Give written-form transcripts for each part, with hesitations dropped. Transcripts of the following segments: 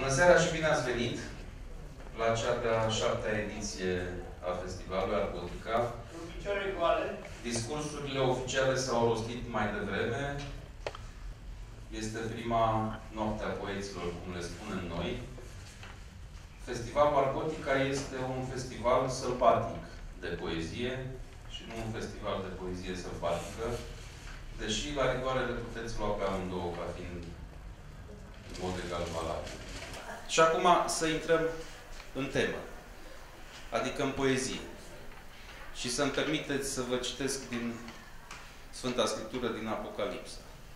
Bună seara și bine ați venit la cea de-a 7-a ediție a Festivalului Argotica. Cu picioare goale. Discursurile oficiale s-au rostit mai devreme. Este prima noapte a poeților, cum le spunem noi. Festivalul Argotica este un festival sălbatic de poezie și nu un festival de poezie sălbatică, deși la rigoare le puteți lua pe amândouă ca fiind în mod egal valabil. Și acum să intrăm în temă, adică în poezie. Și să-mi permiteți să vă citesc din Sfânta Scriptură, din Apocalipsa.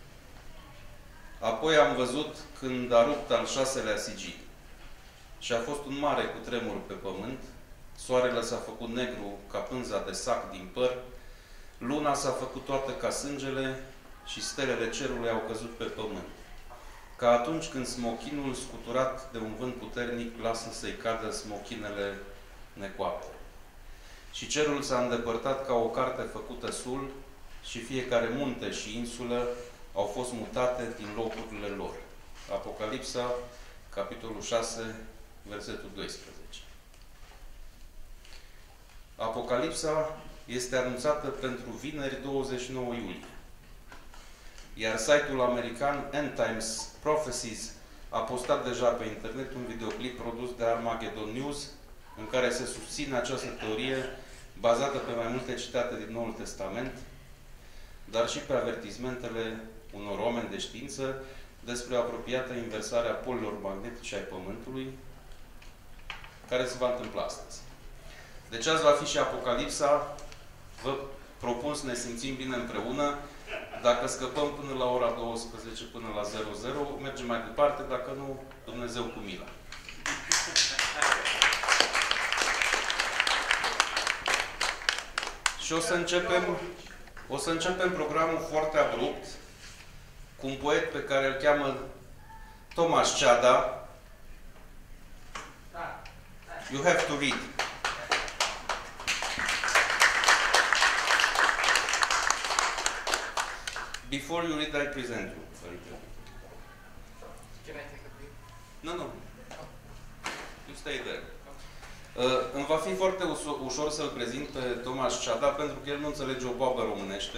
Apoi am văzut când a rupt al 6-lea sigil și a fost un mare cutremur pe pământ, soarele s-a făcut negru ca pânza de sac din păr, luna s-a făcut toată ca sângele și stelele cerului au căzut pe pământ. Ca atunci când smochinul, scuturat de un vânt puternic, lasă să-i cadă smochinele necoapte. Și cerul s-a îndepărtat ca o carte făcută sul și fiecare munte și insulă au fost mutate din locurile lor. Apocalipsa, capitolul 6, versetul 12. Apocalipsa este anunțată pentru vineri 29 iulie. Iar site-ul american End Times Prophecies a postat deja pe internet un videoclip produs de Armageddon News, în care se susține această teorie bazată pe mai multe citate din Noul Testament, dar și pe avertismentele unor oameni de știință despre apropiată inversare a polilor magnetice ai Pământului, care se va întâmpla astăzi. Deci azi va fi și Apocalipsa. Vă propun să ne simțim bine împreună. Dacă scăpăm până la ora 12, până la 00, mergem mai departe. Dacă nu, Dumnezeu cu mila. Și o să începem programul foarte abrupt cu un poet pe care îl cheamă Tomaș Ceada. You have to read. Before you read, I present you. Can I take a break? No, no. You stay there. Îmi va fi foarte ușor să-l prezint pe Tomaș Ceada, pentru că el nu înțelege o boabă românește.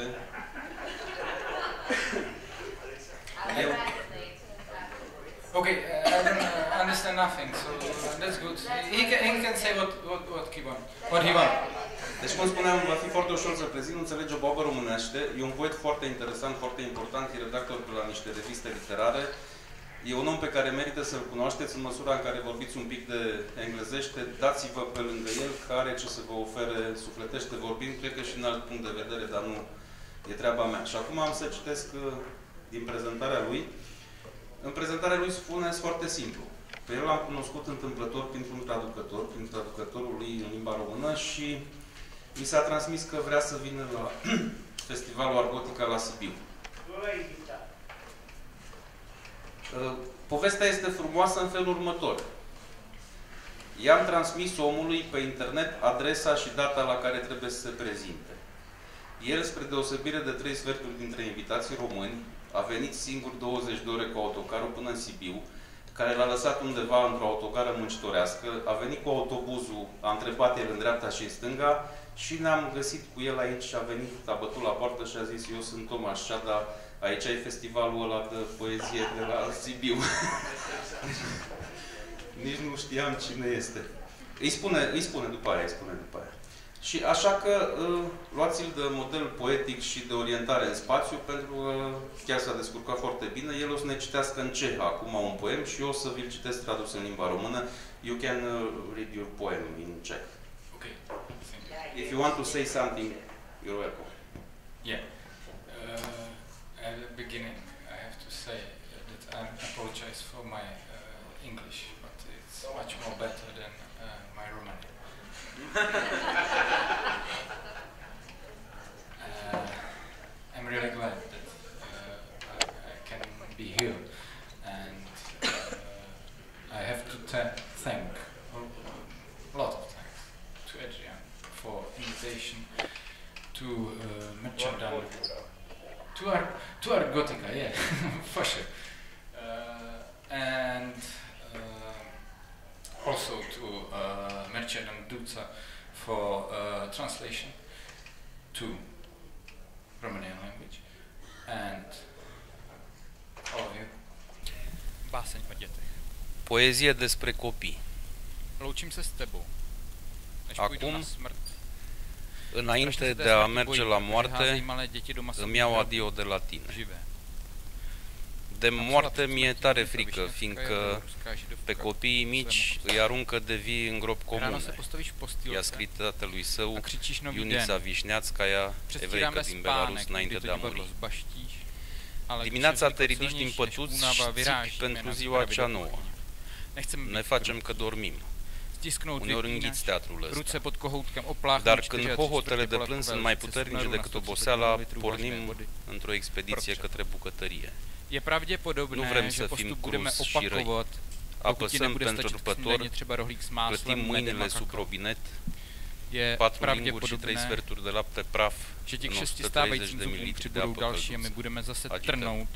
Okay, I don't understand nothing, so that's good. He can say what he wants. Deci, cum spuneam, va fi foarte ușor să-l prezint, nu înțelege o boabă românește. E un poet foarte interesant, foarte important, e redactor pe la niște reviste literare. E un om pe care merită să-l cunoașteți în măsura în care vorbiți un pic de englezește. Dați-vă pe lângă el, că are ce să vă ofere sufletește vorbind, cred că și în alt punct de vedere, dar nu e treaba mea. Și acum am să citesc din prezentarea lui. În prezentarea lui spune foarte simplu. Pe el l-am cunoscut întâmplător printr-un traducător, prin traducătorul lui în limba română și mi s-a transmis că vrea să vină la Festivalul Argotica la Sibiu. Povestea este frumoasă în felul următor. I-am transmis omului pe internet adresa și data la care trebuie să se prezinte. El, spre deosebire de 3/4 dintre invitații români, a venit singur 20 de ore cu autocarul până în Sibiu, care l-a lăsat undeva într-o autogară muncitorească, a venit cu autobuzul, a întrebat el în dreapta și în stânga și ne-am găsit cu el aici, a venit, a bătut la poartă și a zis: eu sunt Tomaș Ceada, aici e festivalul ăla de poezie de la Sibiu. Nici nu știam cine este. Îi spune după aia. Și așa că luați-l de model poetic și de orientare în spațiu, pentru că chiar s-a descurcat foarte bine. El o să ne citească în cehă acum un poem și eu o să vi-l citesc tradus în limba română. You can read your poem in Czech. Okay. If you want to say something, you're welcome. Yeah. At the beginning, I have to say that I apologize for my English, but it's much more better than my Romanian. I'm really glad that I can be here, and I have to thank a lot of thanks to Adrian for invitation to Merchandise, to Argotica, yeah, for sure. And Richard and Duca for translation to Romanian language, and all of you. Báseň o dětech. Poezie despre copii. Loučím se s tebou. Než půjdu na smrt. Înainte de a merge la moarte, îmi iau adio de la tine. De moarte mi-e tare frică, fiindcă pe copiii mici îi aruncă de vii în gropi comune. I-a scris tatălui său, Iunița Vișneațcaia, evreică din Belarus, înainte de a muri. Dimineața te ridici din pătuți și țipi pentru ziua cea nouă. Ne facem că dormim. Uneori înghiți teatrul ăsta. Dar când hohotele de plâns sunt mai puternice decât oboseala, pornim într-o expediție către bucătărie. Nu vrem să fim cruzi și răi. Apăsăm pentru răpător, plătim mâinile sub robinet, 4 linguri și 3 sferturi de lapte praf în 130 de mililitri de apă călduță.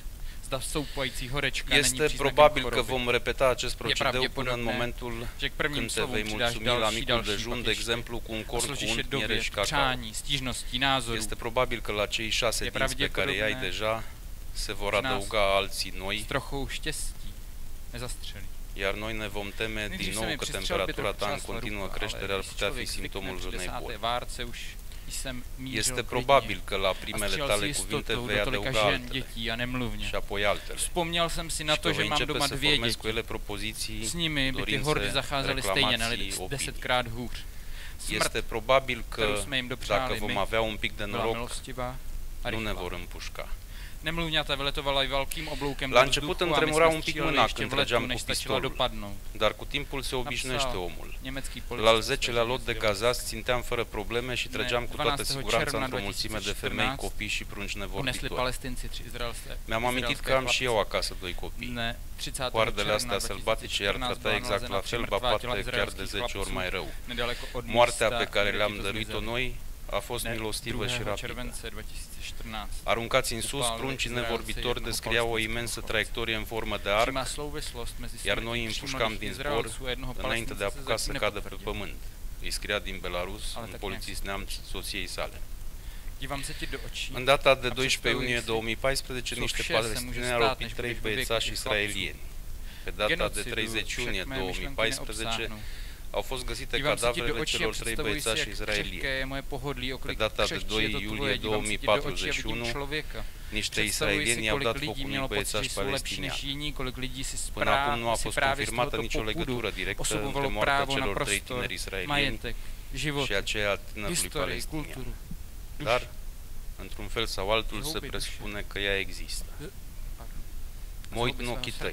Este probabil că vom repeta acest procedeu până în momentul când te vei mulțumi la micul dejun, de exemplu, cu un corn cu unt, miere și cacao. Este probabil că la cei 6 dinți pe care i-ai deja se vor adăuga alții noi, iar noi ne vom teme din nou că temperatura ta în continuă creștere ar putea fi simptomul unei boli. Este probabil că la primele tale cuvinte vei adăuga altele și apoi altele și că vei începe să formezi cu ele propoziții, dorințe, reclamații, opinii. Este probabil că dacă vom avea un pic de noroc, nu ne vor împușca. La început îmi tremura un pic mâna când trăgeam cu pistolul, dar cu timpul se obișnuiește omul. La al 10-lea lot de cazați ținteam fără probleme și trăgeam cu toată siguranța într-o mulțime de femei, copii și prunci nevorbitori. Mi-am amintit că am și eu acasă 2 copii. Coardele astea sălbatice i-ar trata exact la fel, ba poate chiar de 10 ori mai rău. Moartea pe care le-am dăruit-o noi a fost milostivă și rapidă. Aruncați în sus, pruncii nevorbitori descriau o imensă traiectorie în formă de arc, iar noi îi împușcam din zbor înainte de a apuca să cadă pe pământ. Îi scria din Belarus, un polițist neamț soției sale. În data de 12 iunie 2014, niște palestinieni au răpit 3 băiețași israelieni. Pe data de 30 iunie 2014, au fost găsite cadavrele celor 3 băiețași israelieni. Pe data de 2 iulie 2041, niște israelieni i-au dat foc unui băiețaș palestinian. Până acum nu a fost confirmată nicio legătură directă între moartea celor 3 tineri israelieni și aceea a tânărului palestinian. Dar, într-un fel sau altul, se presupune că ea există. Mă uit în ochii tăi.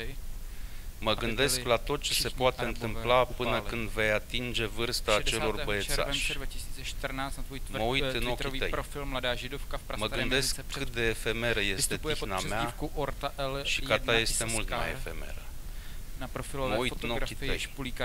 Mă gândesc la tot ce se poate întâmpla până când vei atinge vârsta acelor băiețași. Mă uit în ochii tăi. Mă gândesc cât de efemeră este tihna mea și că a ta este mult mai efemeră. Mă uit în ochii tăi.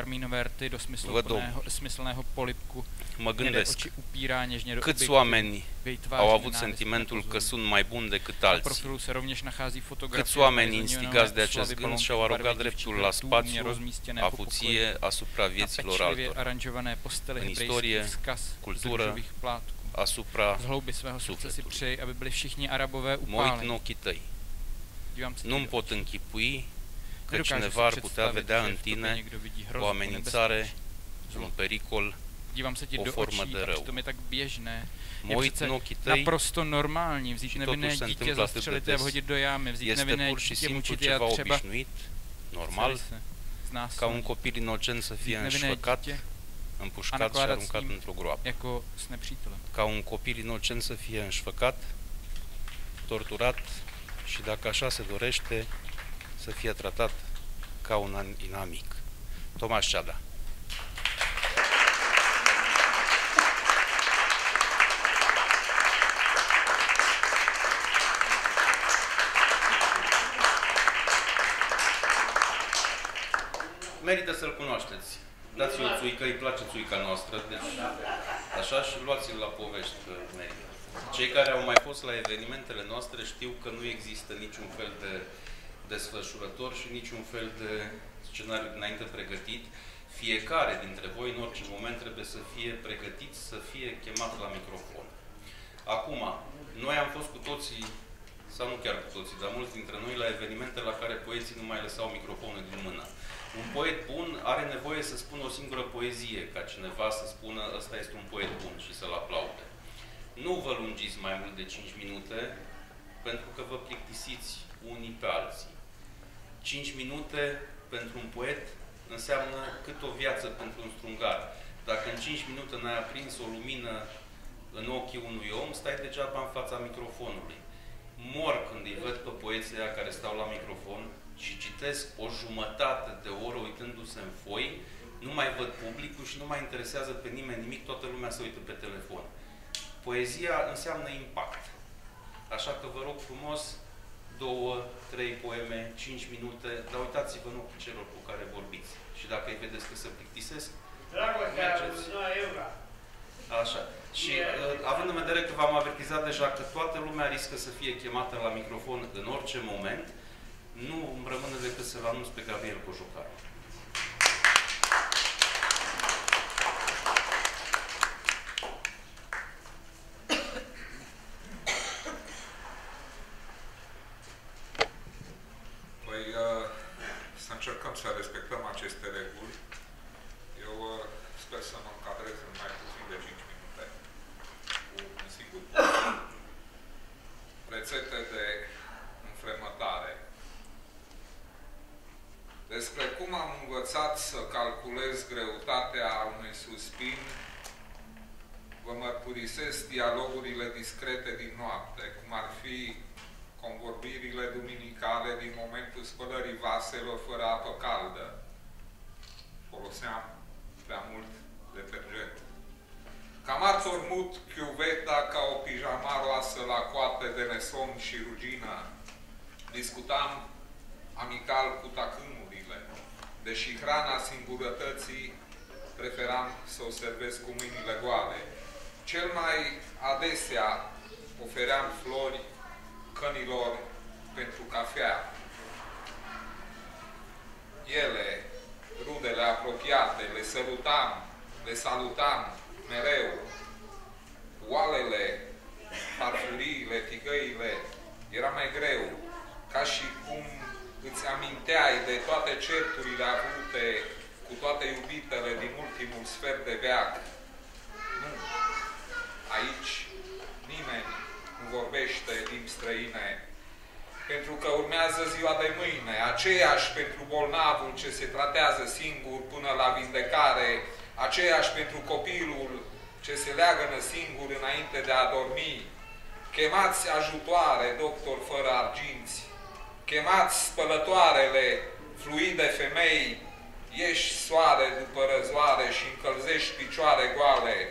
Văd omul. Mă gândesc câți oameni au avut sentimentul că sunt mai buni decât alții. Câți oameni instigați de acest gând și-au arogat dreptul la spațiu, avuție asupra vieților altora. În istorie, cultură, asupra sufletului. Mă uit în ochii tăi. Nu-mi pot închipui că cineva ar putea vedea în tine o amenințare, un pericol, o formă de rău. Mă uit în ochii tăi și totuși se întâmplă atât de des. Este pur și simplu ceva obișnuit, normal, ca un copil inocent să fie înșfăcat, împușcat și aruncat într-o groapă. Ca un copil inocent să fie înșfăcat, torturat și, dacă așa se dorește, să fie tratat ca un inamic. Tomaș Ceada. Merită să-l cunoașteți. Dați-i o țuică, îi place țuica noastră, deci așa, și luați-l la povești, merită. Cei care au mai fost la evenimentele noastre știu că nu există niciun fel de desfășurător și niciun fel de scenariu înainte pregătit. Fiecare dintre voi, în orice moment, trebuie să fie pregătit, să fie chemat la microfon. Acum, noi am fost cu toții, sau nu chiar cu toții, dar mulți dintre noi, la evenimente la care poeții nu mai lăsau microfonul din mână. Un poet bun are nevoie să spună o singură poezie, ca cineva să spună ăsta este un poet bun și să-l aplaude. Nu vă lungiți mai mult de 5 minute, pentru că vă plictisiți unii pe alții. 5 minute pentru un poet înseamnă cât o viață pentru un strungar. Dacă în 5 minute n-ai aprins o lumină în ochii unui om, stai degeaba în fața microfonului. Mor când îi văd pe poeții aia care stau la microfon și citesc o jumătate de oră uitându-se în foi, nu mai văd publicul și nu mai interesează pe nimeni nimic, toată lumea se uită pe telefon. Poezia înseamnă impact. Așa că vă rog frumos, 2, 3 poeme, 5 minute, dar uitați-vă în ochii celor cu care vorbiți. Și dacă îi vedeți că se plictisesc, mergeți. Așa. Și având în vedere că v-am avertizat deja că toată lumea riscă să fie chemată la microfon în orice moment, nu îmi rămâne decât să-l anunț pe Gabriel Cojocaru. Să încercăm să respectăm aceste reguli. Eu sper să mă încadrez în mai puțin de 5 minute cu un singur punct. Rețete de înfrămătare. Despre cum am învățat să calculez greutatea unui suspin, vă mărturisesc dialogurile discrete din noapte, cum ar fi convorbirile duminicale din momentul spălării vaselor fără apă caldă. Foloseam prea mult detergent. Ca martor mut, chiuveta ca o pijama roasă la coate de nesomn și rugină. Discutam amical cu tacâmurile. Deși hrana singurătății, preferam să o servesc cu mâinile goale. Cel mai adesea ofeream flori cănilor pentru cafea. Ele, rudele apropiate, le sărutam, le salutam mereu. Oalele, farfuriile, tigăile, era mai greu, ca și cum îți aminteai de toate certurile avute cu toate iubitele din ultimul sfert de veac. Nu. Aici nimeni nu vorbește limbi străine, pentru că urmează ziua de mâine, aceeași pentru bolnavul ce se tratează singur până la vindecare, aceeași pentru copilul ce se leagănă singur înainte de a dormi. Chemați ajutoare, doctor fără arginți, chemați spălătoarele, fluide femei, ieși soare după răzoare și încălzești picioare goale.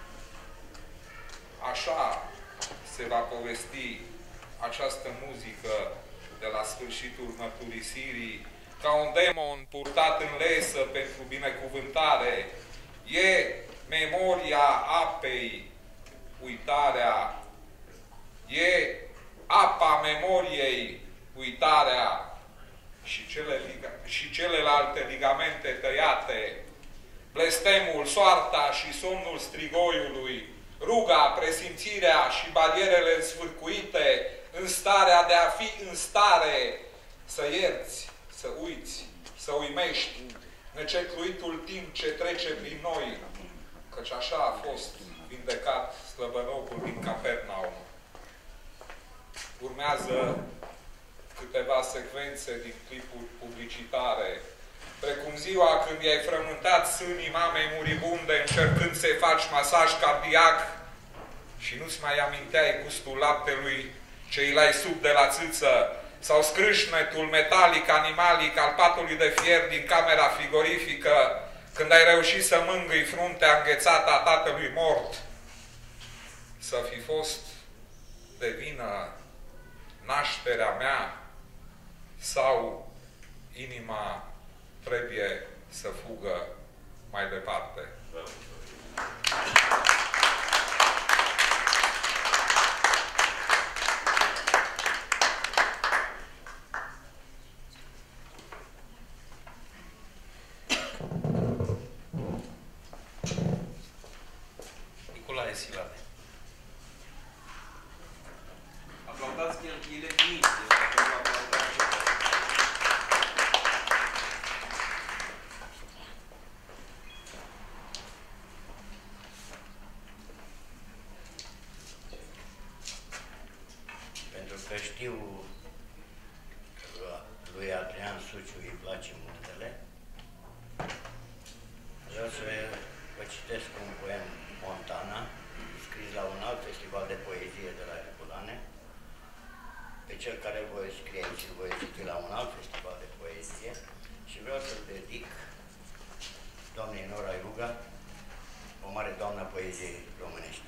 Așa se va povesti această muzică de la sfârșitul mărturisirii, ca un demon purtat în lesă pentru binecuvântare. E memoria apei, uitarea. E apa memoriei, uitarea. Și celelalte ligamente tăiate. Blestemul, soarta și somnul strigoiului, ruga, presimțirea și barierele însfârcuite, în starea de a fi în stare să ierți, să uiți, să uimești, necetluitul timp ce trece prin noi, căci așa a fost vindecat slăbănogul din Capernaum. Urmează câteva secvențe din clipuri publicitare, precum ziua când i-ai frământat sânii mamei muribunde încercând să-i faci masaj cardiac și nu-ți mai aminteai gustul laptelui ce îi l-ai sub de la țâță, sau scrâșnetul metalic animalic al patului de fier din camera frigorifică când ai reușit să mângâi fruntea înghețată a tatălui mort. Să fi fost de vină nașterea mea sau inima trebuie să fugă mai departe. cuvântele. Vreau să vă citesc un poem Montana, scris la un alt festival de poezie de la Herculane. Pe cel care îl voi scrie aici, îl voi citi la un alt festival de poezie și vreau să-l dedic doamnei Nora Iuga, o mare doamnă a poeziei românești.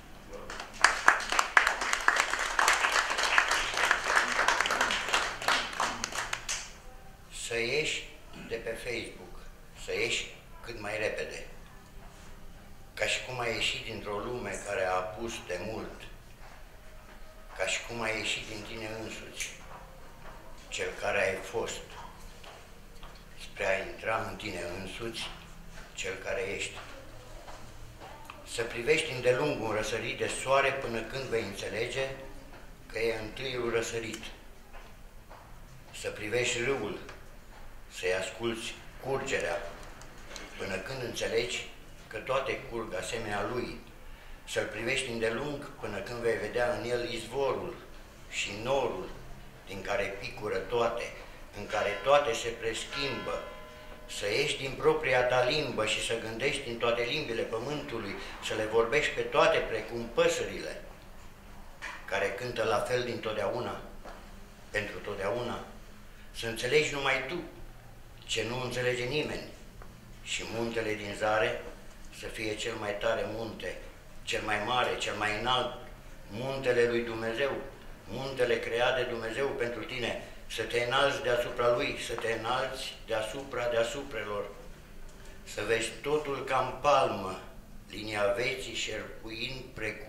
Să ieși de pe Facebook, să ieși cât mai repede, ca și cum ai ieșit dintr-o lume care a apus de mult, ca și cum ai ieșit din tine însuți, cel care ai fost, spre a intra în tine însuți, cel care ești. Să privești îndelung un răsărit de soare până când vei înțelege că e întâiul răsărit. Să privești râul, să-i asculți curgerea, până când înțelegi că toate curg asemenea lui. Să-l privești îndelung până când vei vedea în el izvorul și norul din care picură toate, în care toate se preschimbă. Să ieși din propria ta limbă și să gândești în toate limbile pământului, să le vorbești pe toate precum păsările, care cântă la fel dintotdeauna, pentru totdeauna. Să înțelegi numai tu ce nu înțelege nimeni și muntele din zare să fie cel mai tare munte, cel mai mare, cel mai înalt, muntele lui Dumnezeu, muntele creat de Dumnezeu pentru tine, să te înalți deasupra lui, să te înalți deasupra deasuprelor, să vezi totul ca în palmă, linia vieții șerpuind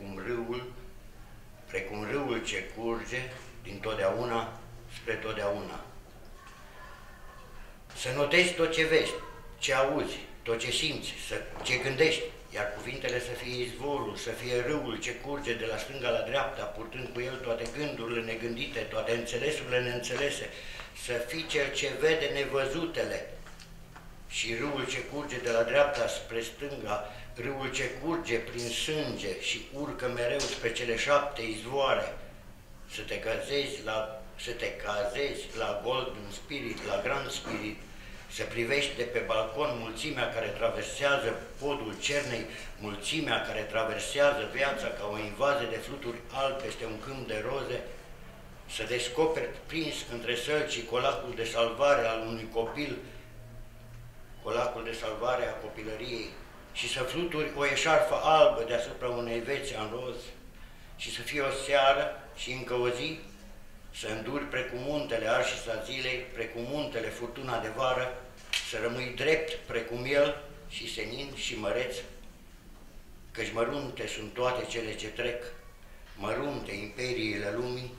precum râul ce curge din totdeauna spre totdeauna. Să notezi tot ce vezi, ce auzi, tot ce simți, ce gândești, iar cuvintele să fie izvorul, să fie râul ce curge de la stânga la dreapta, purtând cu el toate gândurile negândite, toate înțelesurile neînțelese, să fii cel ce vede nevăzutele și râul ce curge de la dreapta spre stânga, râul ce curge prin sânge și urcă mereu spre cele 7 izvoare, să te cazezi la Golden Spirit, la Grand Spirit, să privești de pe balcon mulțimea care traversează podul cernei, mulțimea care traversează viața ca o invazie de fluturi albi peste un câmp de roze, să descoperi prins între sălcii colacul de salvare al unui copil, colacul de salvare a copilăriei, și să fluturi o eșarfă albă deasupra unei vețe în roz, și să fie o seară și încă o zi, să înduri precum muntele arșisa zilei, precum muntele furtuna de vară, să rămâi drept precum el și senin și măreț, căci mărunte sunt toate cele ce trec, mărunte imperiile lumii,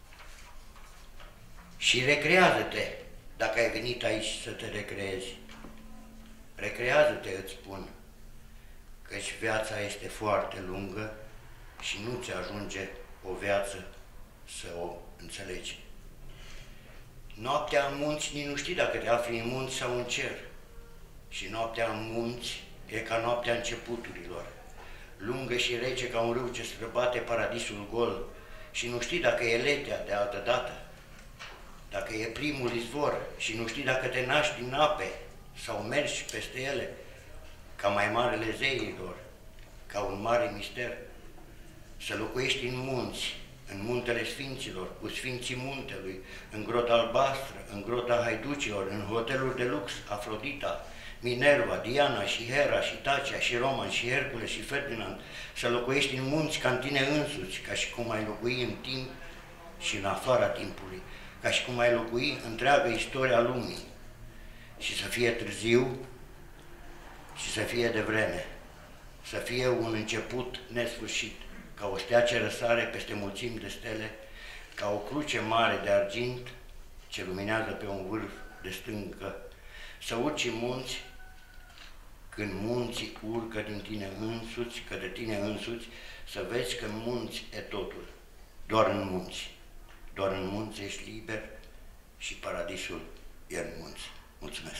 și recrează-te dacă ai venit aici să te recreezi. Recrează-te, îți spun, căci viața este foarte lungă și nu ți ajunge o viață să o înțelegi. Noaptea în munți, nici nu știi dacă te afli în munți sau în cer. Și noaptea în munți e ca noaptea începuturilor, lungă și rece ca un râu ce străbate paradisul gol, și nu știi dacă e letea de altă dată, dacă e primul izvor, și nu știi dacă te naști din ape sau mergi peste ele, ca mai marele zeilor, ca un mare mister. Să locuiești în munți, în muntele sfinților, cu sfinții muntelui, în grota albastră, în grota haiducilor, în hoteluri de lux, Afrodita, Minerva, Diana și Hera și Tacia și Roman și Hercule și Ferdinand, să locuiești în munți ca în tine însuți, ca și cum ai locui în timp și în afara timpului, ca și cum ai locui întreaga istoria lumii, și să fie târziu și să fie devreme, să fie un început nesfârșit, ca o stea ce răsare peste mulțimi de stele, ca o cruce mare de argint ce luminează pe un vârf de stâncă, să urci în munți când munții urcă din tine însuți, către tine însuți, să vezi că în munți e totul, doar în munți. Doar în munți ești liber și paradisul e în munți. Mulțumesc!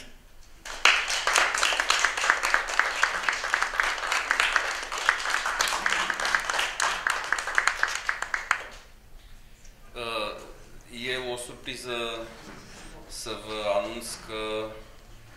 E o surpriză să vă anunț că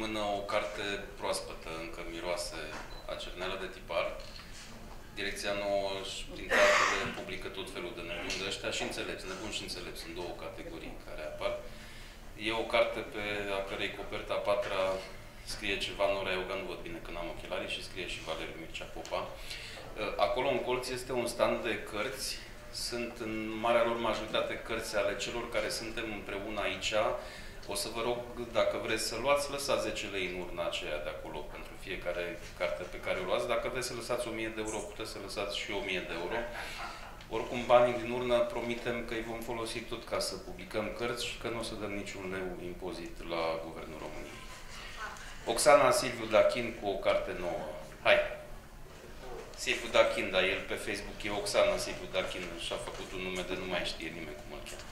mână o carte proaspătă, încă miroase a cerneală de tipar. Direcția nouă, printre altele, publică tot felul de nebuni de ăștia și înțelepți, nebuni și înțelepți. Sunt două categorii care apar. E o carte pe a cărei coperta patra scrie ceva Nora Ioga, nu văd bine când am ochelarii, și scrie și Valeriu Mircea Popa. Acolo în colț este un stand de cărți. Sunt în marea lor majoritate cărți ale celor care suntem împreună aici. O să vă rog, dacă vreți să luați, lăsați 10 lei în urna aceea de acolo pentru fiecare carte pe care o luați. Dacă vreți să lăsați 1000 de euro, puteți să lăsați și 1000 de euro. Oricum, banii din urnă promitem că îi vom folosi tot ca să publicăm cărți și că nu o să dăm niciun leu impozit la Guvernul României. Oxana Silviu Dachin cu o carte nouă. Hai! Silviu Dachin, dar el pe Facebook e Oxana Silviu Dachin și-a făcut un nume de nu mai știe nimeni cum îl cheamă.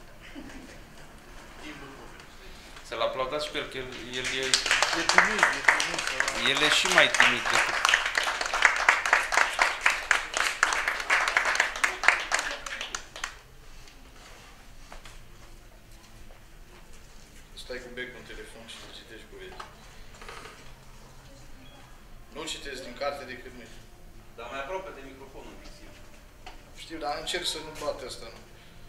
Să-l aplaudați și pe el, că el e... E timid, e timid. El e și mai timid decât... Stai cu becul în telefon și să citești poezii. Nu citesc din carte decât mine. Dar mai aproape de microfon un pic. Știu, dar încerc să nu bate asta, nu?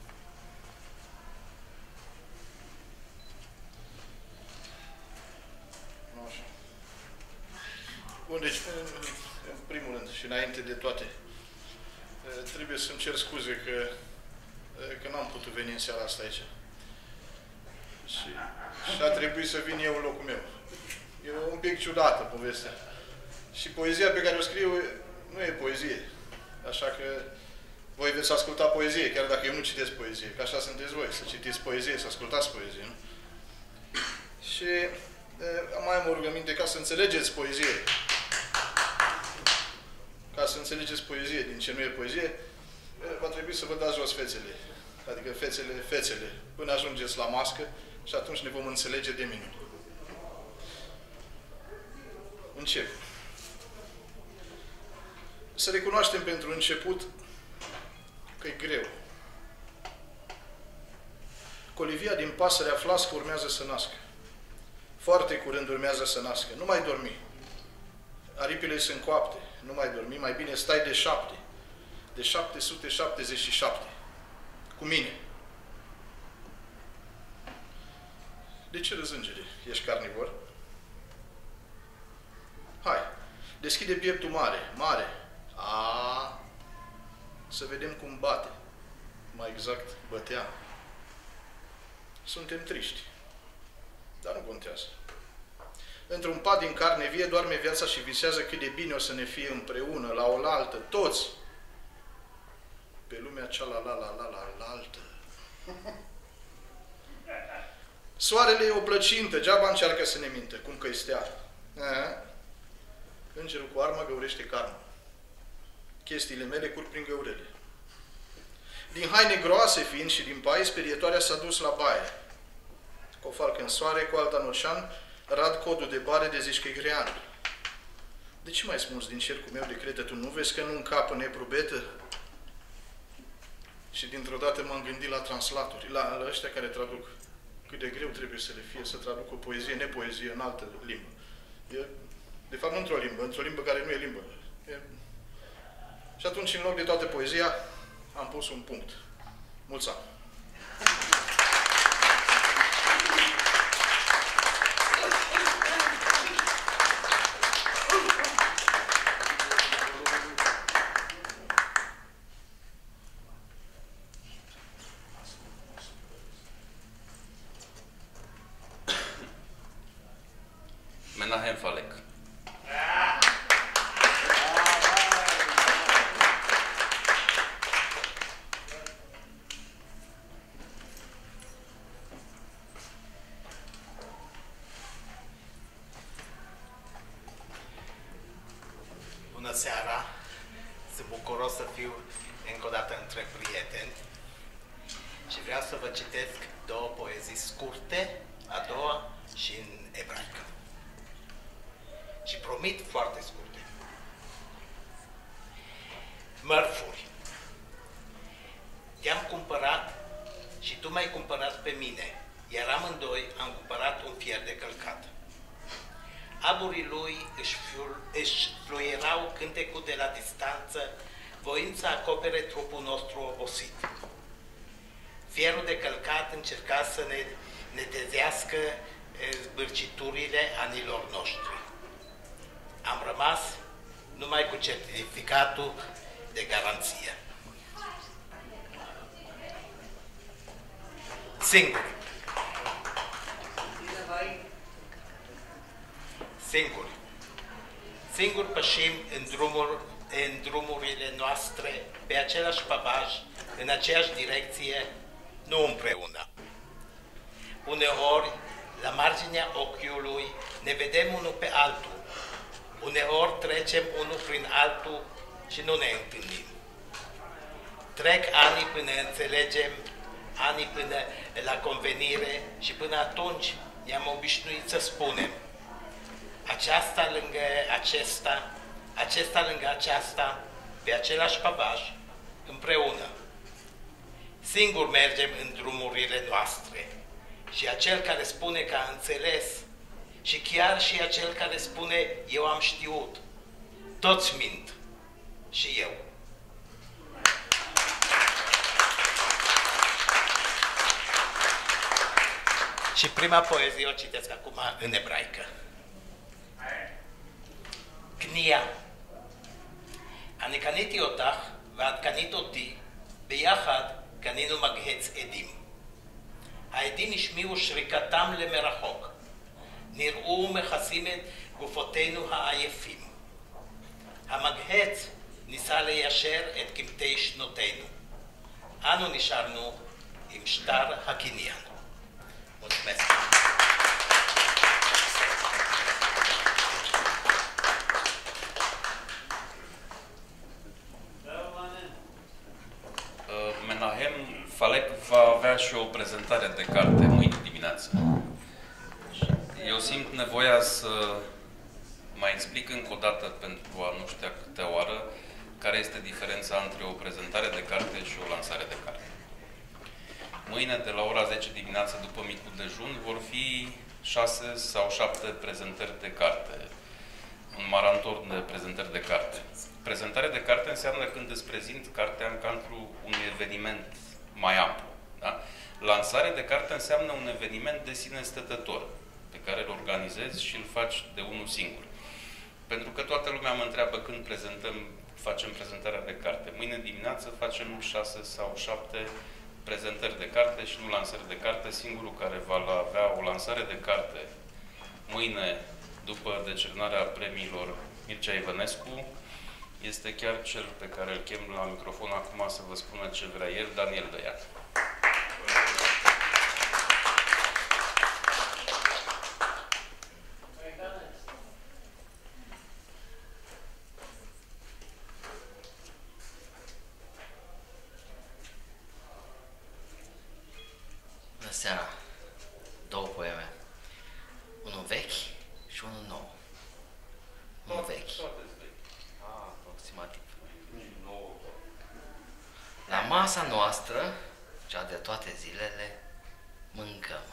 Nu așa. Bun, deci, în primul rând și înainte de toate, trebuie să-mi cer scuze că n-am putut veni în seara asta aici. Și a trebuit să vin eu în locul meu. E un pic ciudată povestea. Și poezia pe care o scriu nu e poezie. Așa că voi veți asculta poezie, chiar dacă eu nu citesc poezie. Că așa sunteți voi, să citiți poezie, să ascultați poezie, nu? Și mai am o rugăminte ca să înțelegeți poezie. Ca să înțelegeți poezie din ce nu e poezie, va trebui să vă dați jos fețele. Adică fețele, până ajungeți la mască și atunci ne vom înțelege de minuni. Încep. Să recunoaștem pentru început că e greu. Colivia din pasărea flască urmează să nască. Foarte curând urmează să nască. Nu mai dormi. Aripile sunt coapte. Nu mai dormi. Mai bine stai de 7. De 777. Cu mine. De ce răzângere? Ești carnivor? Hai. Deschide pieptul mare. Mare. Să vedem cum bate. Mai exact, bătea. Suntem triști. Dar nu contează. Într-un pat din carne vie doarme viața și visează cât de bine o să ne fie împreună, la oaltă, toți. Pe lumea cea la altă. Soarele e o plăcintă, geaba încearcă să ne mintă, cum că-i stea. Îngerul cu arma găurește karma. Chestiile mele curg prin găurele. Din haine groase fiind și din paie, sperietoarea s-a dus la baie. Cu o falcă în soare, cu alta în ocean, rad codul de bare de zici că-i grean. De ce mai smulți din cercul meu de crete? Tu nu vezi că nu încapă neprobetă? Și dintr-o dată m-am gândit la translatori, la ăștia care traduc. Cât de greu trebuie să le fie să traduc o poezie, nepoezie, în altă limbă. De fapt, nu într-o limbă care nu e limbă. Și atunci, în loc de toată poezia, am pus un punct. Mulți ani! Menahem Falek. Bună seara! Sunt bucuros să fiu încă o dată între prieteni și vreau să vă citesc două poezii scurte, a doua și în ebraică. Și promit foarte scurte. Mărfuri. Te-am cumpărat și tu m-ai cumpărat pe mine, iar amândoi am cumpărat un fier de călcat. aburii lui își fluierau cântecul de la distanță, voind să acopere trupul nostru obosit. Fierul de călcat încerca să ne netezească zbârciturile anilor noștri. Am rămas numai cu certificatul de garanție. Singuri. Singuri pășim în drumurile noastre, pe același pabaj, în aceeași direcție, nu împreună. Uneori, la marginea ochiului, ne vedem unul pe altul. Uneori trecem unul prin altul și nu ne întâlnim. Trec ani până înțelegem, ani până la convenire și până atunci ne-am obișnuit să spunem aceasta lângă acesta, acesta lângă aceasta, pe același pabaj, împreună. Singur mergem în drumurile noastre și acel care spune că a înțeles și chiar și acel care spune eu am știut, toți mint și eu. Și prima poezie o citesc acum în ebraică. קנייה. אני קניתי אותך ואת קנית אותי, ביחד קנינו מגהץ עדים. העדים השמיעו שריקתם למרחוק, נראו מכסים את גופותינו העייפים. המגהץ ניסה ליישר את קמטי שנותינו. אנו נשארנו עם שטר הקניין. מוצמסת. Menahem Falek va avea și o prezentare de carte mâine dimineață. Eu simt nevoia să mai explic încă o dată, pentru a nu știu câtea oară, care este diferența între o prezentare de carte și o lansare de carte. Mâine, de la ora 10 dimineața, după micul dejun, vor fi 6 sau 7 prezentări de carte. Un maraton de prezentări de carte. Prezentarea de carte înseamnă când îți prezint cartea ca într-un eveniment mai amplu. Da? Lansare de carte înseamnă un eveniment de sine stătător, pe care îl organizezi și îl faci de unul singur. Pentru că toată lumea mă întreabă când facem prezentarea de carte. Mâine dimineață facem 6 sau 7 prezentări de carte și nu lansări de carte. Singurul care va avea o lansare de carte mâine, după decernarea premiilor Mircea Ivănescu, este chiar cel pe care îl chem la microfon acum să vă spună ce vrea el, Daniel Dăian. Bună seara! Două poeme. Unul vechi și unul nou. Unul vechi. Aproximativ. La masa noastră, cea de toate zilele, mâncăm.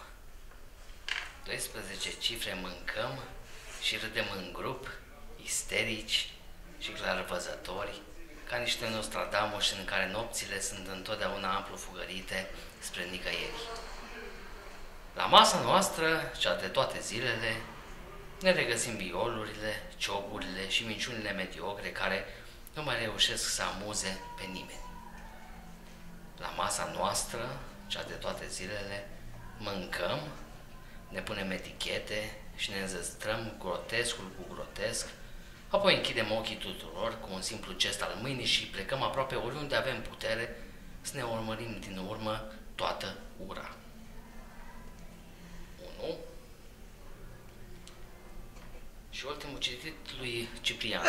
12 cifre mâncăm și râdem în grup, isterici și clarvăzători, ca niște Nostradamuși în care nopțile sunt întotdeauna amplu fugărite spre nicăieri. La masa noastră, cea de toate zilele, ne regăsim violurile, cioburile și minciunile mediocre care nu mai reușesc să amuze pe nimeni. La masa noastră, cea de toate zilele, mâncăm, ne punem etichete și ne înzăstrăm grotescul cu grotesc, apoi închidem ochii tuturor cu un simplu gest al mâinii și plecăm aproape oriunde avem putere să ne urmărim din urmă toată ura. 1. Și ultimul citit lui Ciprian.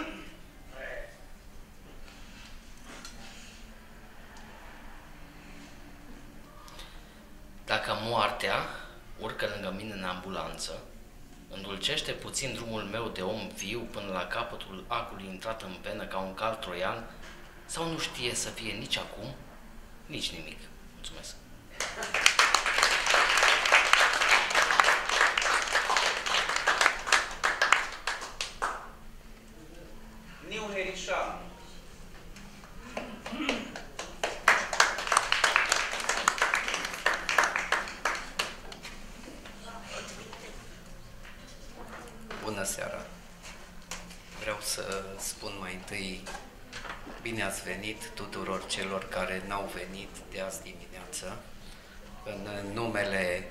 Dacă moartea urcă lângă mine în ambulanță, îndulcește puțin drumul meu de om viu până la capătul acului intrat în venă ca un cal troian, sau nu știe să fie nici acum, nici nimic. Mulțumesc! Bună seara! Vreau să spun mai întâi bine ați venit tuturor celor care n-au venit de azi dimineață în numele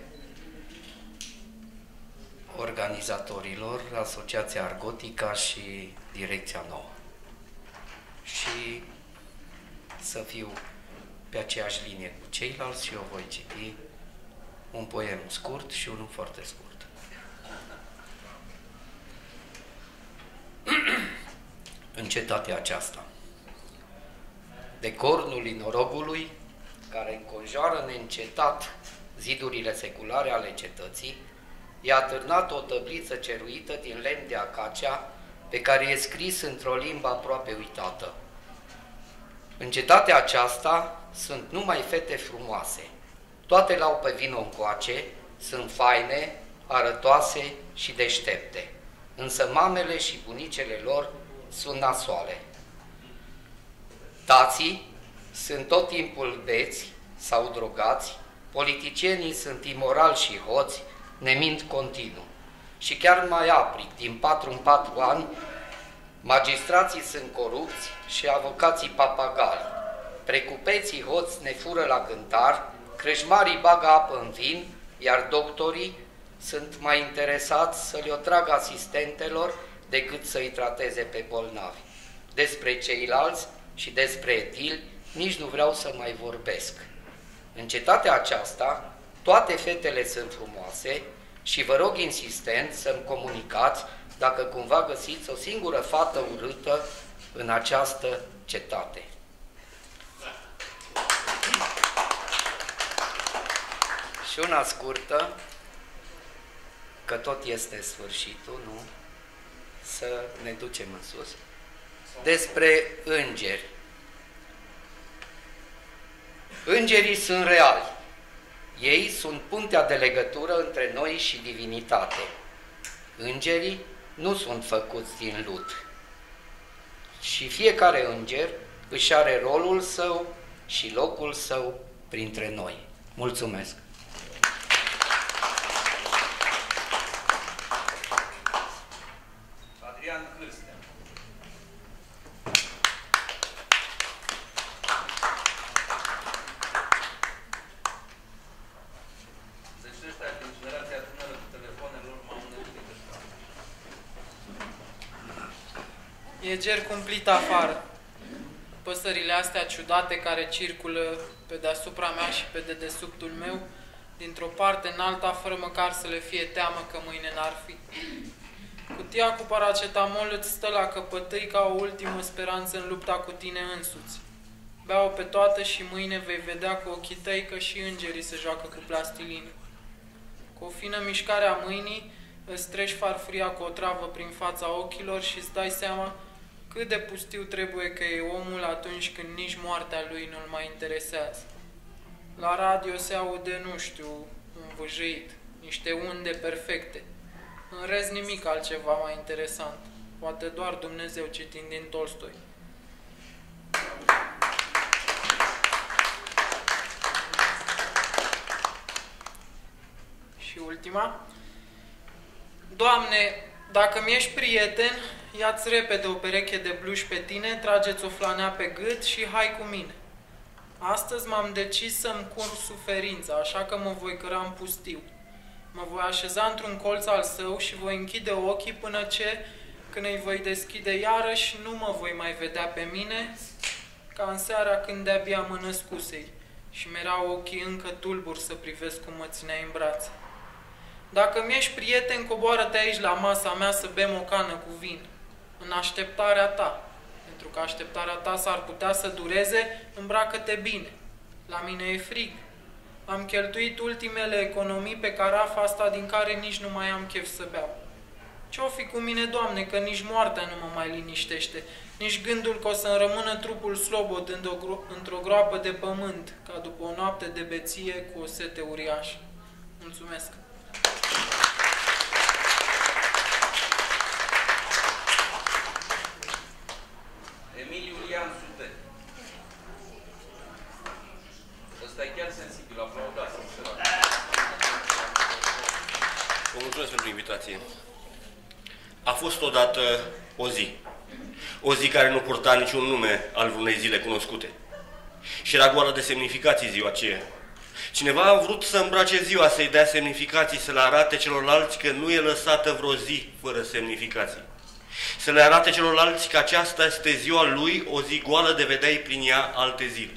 organizatorilor, Asociația Argotica și Direcția Nouă. Și să fiu pe aceeași linie cu ceilalți și eu voi citi un poem scurt și unul foarte scurt. În cetatea aceasta, de cornul inorogului, care înconjoară neîncetat zidurile seculare ale cetății, i-a atârnat o tăbliță ceruită din lemn de acacia, pe care e scris într-o limbă aproape uitată. În cetatea aceasta sunt numai fete frumoase. Toate l-au pe vino încoace, sunt faine, arătoase și deștepte. Însă mamele și bunicele lor sunt nasoale. Tații sunt tot timpul beți sau drogați, politicienii sunt imorali și hoți, ne mint continuu. Și chiar mai aprig, din 4 în 4 ani, magistrații sunt corupți și avocații papagali. Precupeții hoți ne fură la cântar, crâșmarii bagă apă în vin, iar doctorii sunt mai interesați să le o tragă asistentelor decât să-i trateze pe bolnavi. Despre ceilalți și despre edili nici nu vreau să mai vorbesc. În cetatea aceasta, toate fetele sunt frumoase și vă rog insistent să-mi comunicați dacă cumva găsiți o singură fată urâtă în această cetate. Și una scurtă, că tot este sfârșitul, nu? Să ne ducem în sus. Despre îngeri. Îngerii sunt reali. Ei sunt puntea de legătură între noi și divinitate. Îngerii nu sunt făcuți din lut. Și fiecare înger își are rolul său și locul său printre noi. Mulțumesc! Adrian Cârstea. Deci ăștia din generația tânără cu telefonelor m-au nebunit ăștia. E ger cumplit afară. Păsările astea ciudate care circulă pe deasupra mea și pe dedesubtul meu, dintr-o parte în alta, fără măcar să le fie teamă că mâine n-ar fi. Cutia cu paracetamol îți stă la căpătâi ca o ultimă speranță în lupta cu tine însuți. Bea-o pe toată și mâine vei vedea cu ochii tăi că și îngerii se joacă cu plastilină. Cu o fină mișcare a mâinii îți treci farfuria cu o travă prin fața ochilor și îți dai seama cât de pustiu trebuie că e omul atunci când nici moartea lui nu-l mai interesează. La radio se aude, nu știu, un vâjâit, niște unde perfecte. În rest nimic altceva mai interesant. Poate doar Dumnezeu citind din Tolstoi. Și ultima. Doamne, dacă mi-ești prieten, ia-ți repede o pereche de bluși pe tine, trageți o flanea pe gât și hai cu mine. Astăzi m-am decis să-mi cur suferința, așa că mă voi căra în pustiu. Mă voi așeza într-un colț al său și voi închide ochii până ce, când îi voi deschide iarăși, nu mă voi mai vedea pe mine ca în seara când de-abia mă născusei și mi-erau ochii încă tulburi să privesc cum mă țineai în brațe. Dacă mi-ești prieten, coboară-te aici la masa mea să bem o cană cu vin, în așteptarea ta. Pentru că așteptarea ta s-ar putea să dureze, îmbracă-te bine. La mine e frig. Am cheltuit ultimele economii pe carafa asta din care nici nu mai am chef să beau. Ce-o fi cu mine, Doamne, că nici moartea nu mă mai liniștește, nici gândul că o să-mi rămână trupul slobod într-o groapă de pământ, ca după o noapte de beție cu o sete uriașă. Mulțumesc! Emiliu Ian Sute. Ăsta e chiar sensibil, aplaudați. Vă mulțumesc pentru invitație. A fost odată o zi. O zi care nu purta niciun nume al unei zile cunoscute. Și era goală de semnificații ziua aceea. Cineva a vrut să îmbrace ziua, să-i dea semnificații, să le arate celorlalți că nu e lăsată vreo zi fără semnificații. Să le arate celorlalți că aceasta este ziua lui, o zi goală de vedeai prin ea alte zile.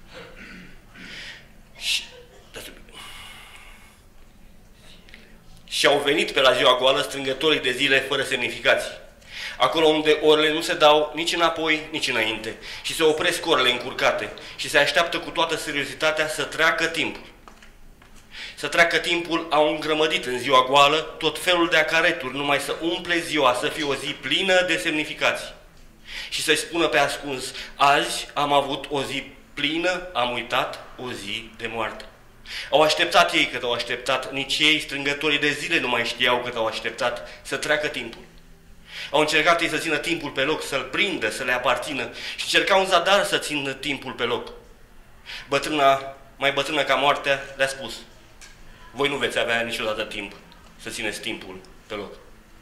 Și au venit pe la ziua goală strângătorii de zile fără semnificații. Acolo unde orele nu se dau nici înapoi, nici înainte. Și se opresc orele încurcate și se așteaptă cu toată seriozitatea să treacă timpul. Să treacă timpul, au îngrămădit în ziua goală tot felul de acareturi, numai să umple ziua, să fie o zi plină de semnificații. Și să-i spună pe ascuns, azi am avut o zi plină, am uitat o zi de moarte. Au așteptat ei cât au așteptat, nici ei, strângătorii de zile, nu mai știau cât au așteptat să treacă timpul. Au încercat ei să țină timpul pe loc, să-l prindă, să le aparțină și încercau în zadar să țină timpul pe loc. Bătrâna, mai bătrână ca moartea, le-a spus, voi nu veți avea niciodată timp să țineți timpul pe loc.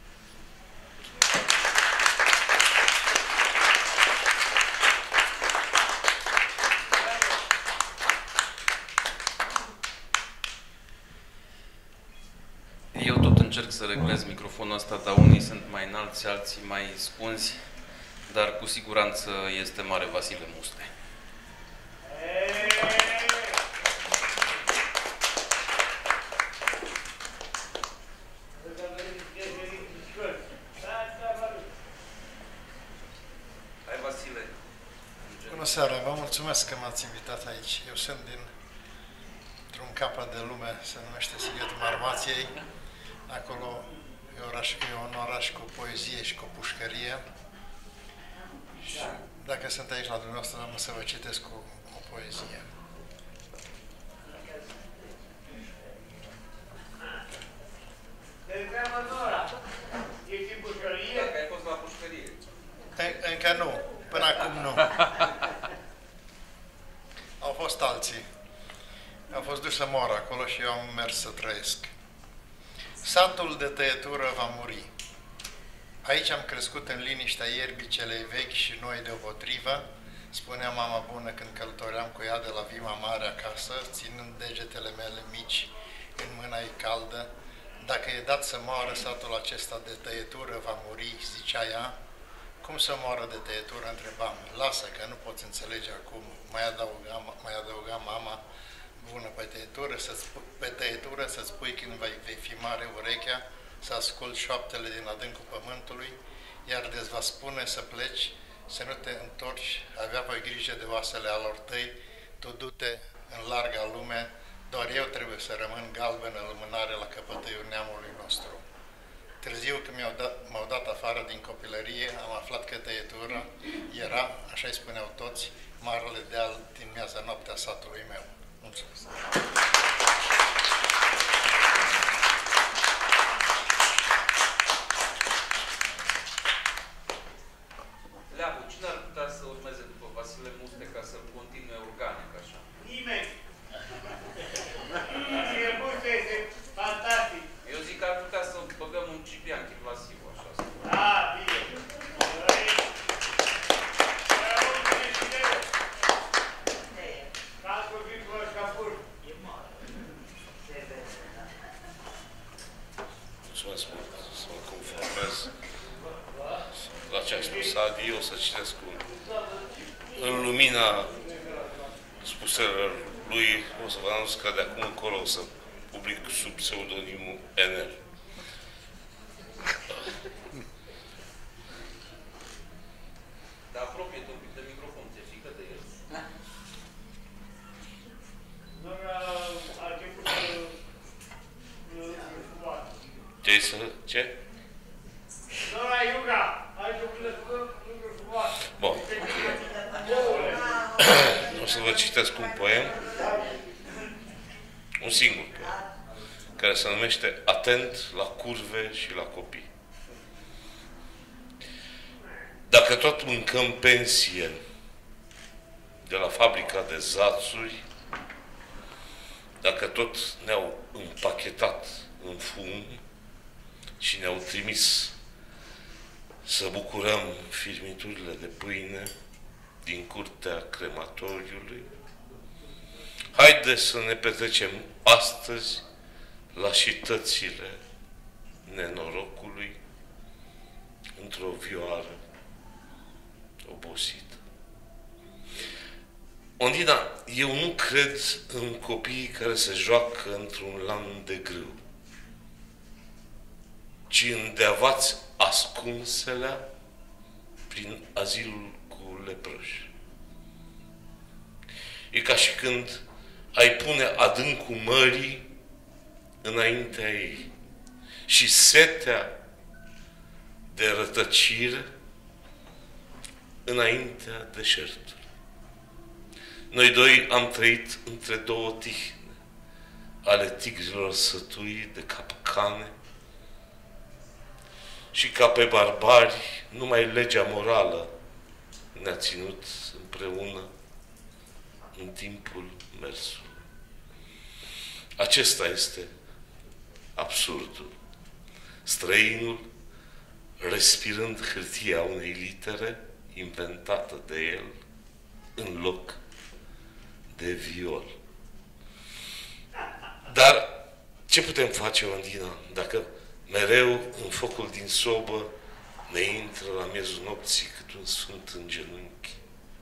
Eu tot încerc să reglez microfonul ăsta, dar unii sunt mai înalți, alții mai scunzi, dar cu siguranță este Mare Vasile Muste. Hai, Vasile. Bună seara, vă mulțumesc că m-ați invitat aici. Eu sunt dintr-un capăt de lume, se numește Sighetul Marmației. Acolo e un oraș cu poezie și cu pușcărie. Și dacă sunt aici la dumneavoastră, am să vă citesc o poezie. Ești în pușcărie? Dacă ai fost la pușcărie. Încă nu, până acum nu. Au fost alții. Am fost dus să mor acolo și eu am mers să trăiesc. Satul de tăietură va muri. Aici am crescut în liniștea ierbii celei vechi și noi deopotrivă, spunea mama bună când călătoream cu ea de la Vima Mare acasă, ținând degetele mele mici în mâna ei caldă. Dacă e dat să moară satul acesta de tăietură va muri, zicea ea. Cum să moară de tăietură, întrebam. Lasă că nu poți înțelege acum, mai adăuga mama bună pe tăietură să-ți pui când vei fi mare urechea, să asculți șoaptele din adâncul pământului, iar de-ți va spune să pleci, să nu te întorci, avea voi grijă de oasele alor tăi, tu du-te în larga lume, doar eu trebuie să rămân galben în lumânare la căpătăiul neamului nostru. Târziu, când m-au dat afară din copilărie, am aflat că tăietura era, așa-i spuneau toți, marele deal din miaza noaptea satului meu. Mulțumesc! Leacu, cine ar putea să urmeze după Vasile Muste ca să continue organic așa? Nimeni! Vasile Muste este fantastic! Eu zic că ar putea să băgăm un Ciprian Chivasiu, așa. Da, bine! Mulțumesc mult să mă conformez la ce a spus Adi, eu să citesc în lumina spuselor lui, o să vă anunț că de acum încolo o să public sub pseudonimul NL. Dar apropie-te un pic de microfon, ți-e frică de el. Ce-ai să... ce? Dora Iuga, ai lucruri frumoase. Bun. O să vă citesc un poem, un singur poem, care se numește Atent la curve și la copii. Dacă tot mâncăm pensie de la fabrica de zațuri, dacă tot ne-au împachetat în fum și ne-au trimis să bucurăm firmiturile de pâine din curtea crematoriului. Haideți să ne petrecem astăzi lașitățile nenorocului într-o vioară obosită. Ondina, eu nu cred în copiii care se joacă într-un lan de grâu, ci în deavați ascunselea prin azilul cu leproși. E ca și când ai pune adâncul mării înaintea ei și setea de rătăcire înaintea deșertului. Noi doi am trăit între două tihne ale tigrilor sătui de capcane și ca pe barbari numai legea morală ne-a ținut împreună în timpul mersului. Acesta este absurdul. Străinul, respirând hârtia unei litere inventată de el în loc de viol. Dar ce putem face, Ondina, dacă mereu în focul din sobă ne intră la miezul nopții cât un sfânt în genunchi?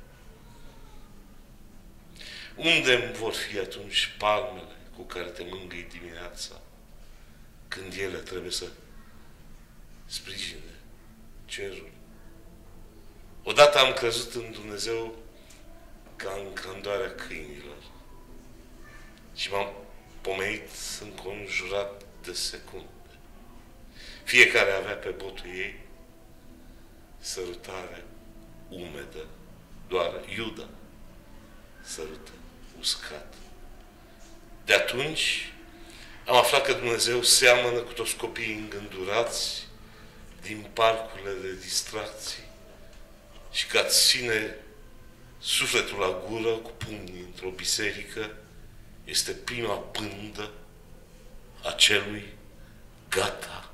Unde vor fi atunci palmele cu care te mângâi dimineața, când ele trebuie să sprijine cerul? Odată am crezut în Dumnezeu ca în candoarea câinilor și m-am pomenit înconjurat de secunde. Fiecare avea pe botul ei sărutare umedă, doar Iuda sărută uscat. De atunci am aflat că Dumnezeu seamănă cu toți copiii îngândurați din parcurile de distracții și că a-ți ține sufletul la gură cu pumnii într-o biserică este prima pândă a celui gata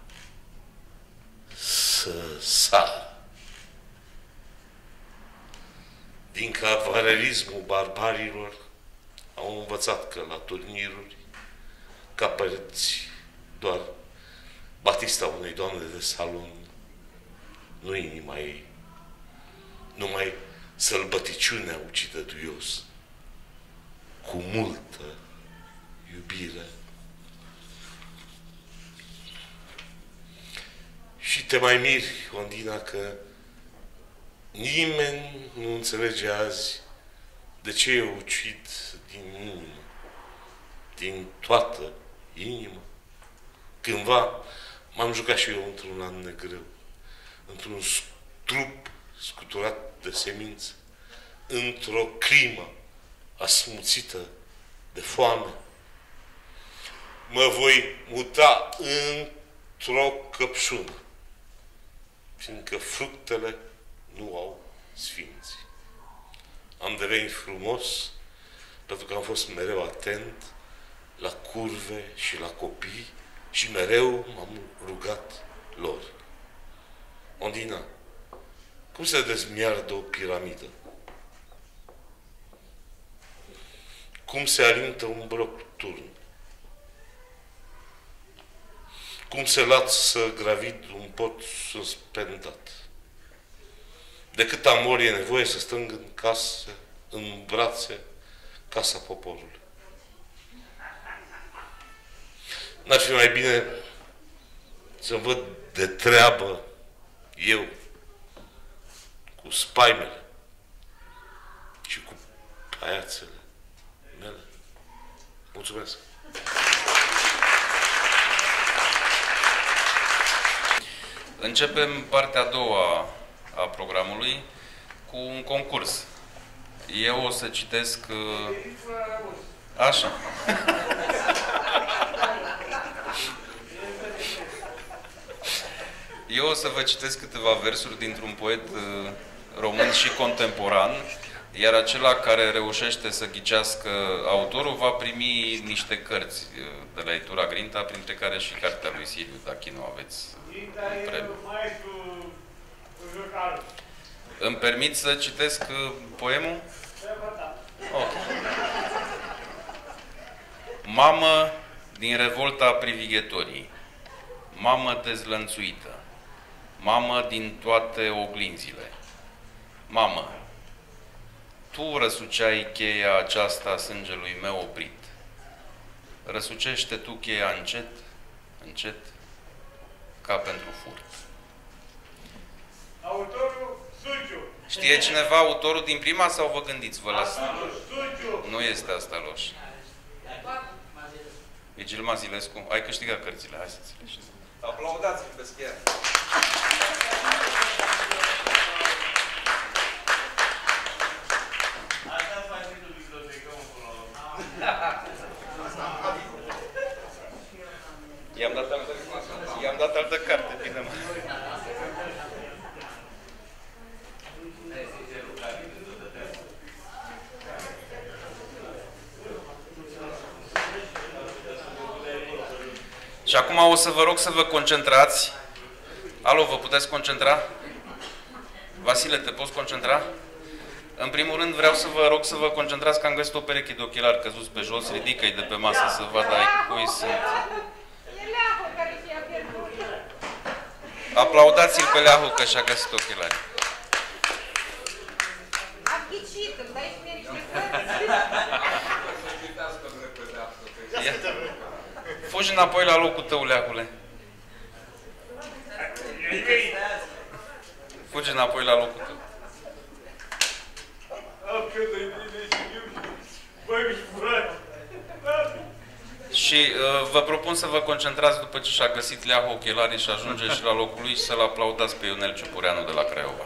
să sară. Din cavalerismul barbarilor au învățat că la turniruri capăți doar batista unei doamne de salon, nu inima ei. Numai sălbăticiunea ucide duios, cu multă iubire. Și te mai miri, Ondina, că nimeni nu înțelege azi de ce eu ucid din inimă, din toată inima. Cândva m-am jucat și eu într-un an negreu, într-un trup scuturat de semințe, într-o crimă asmuțită de foame. Mă voi muta într-o căpșună, fiindcă fructele nu au sfinți. Am devenit frumos pentru că am fost mereu atent la curve și la copii și mereu m-am rugat lor. Ondina, cum se dezmiardă o piramidă? Cum se alintă un bloc turn? Cum se lasă gravid un pod suspendat? De cât amor e nevoie să strâng în casă, în brațe, casa poporului? N-ar fi mai bine să-mi văd de treabă eu, cu spaimele și cu paiațele mele? Mulțumesc! Începem partea a doua a programului cu un concurs. Eu o să citesc... Așa. Eu o să vă citesc câteva versuri dintr-un poet român și contemporan, iar acela care reușește să ghicească autorul va primi niște cărți de la Editura Grinta, printre care și cartea lui Silviu Dachinu. Aveți un premiu. Îmi permit să citesc poemul? Ok. Mamă din revolta privighetorii, mamă dezlănțuită, mamă din toate oglinzile, mamă, tu răsuceai cheia aceasta sângelui meu oprit. Răsucește tu cheia încet, încet, ca pentru furt. Autorul Suciu. Știe cineva autorul din prima sau vă gândiți? Vă las. Suciu. Nu este asta loș. Vigil Mazilescu. Ai câștigat cărțile, hai să înțelegi. Aplaudați-l pe schier. I-am dat altă carte, bine mă. Și acum o să vă rog să vă concentrați. Alo, vă puteți concentra? Vasile, te poți concentra? În primul rând vreau să vă rog să vă concentrați că am găsit o pereche de ochelari căzuți pe jos. Ridică-i de pe masă să vadă ai cui sunt. Aplaudați-l pe Leahu că și-a găsit ochelari. Fugi înapoi la locul tău, Leahule. Fugi înapoi la locul tău. Și vă propun să vă concentrați după ce și-a găsit Leahu ochelarii și ajunge și la locul lui și să-l aplaudați pe Ionel Ciupureanu de la Craiova.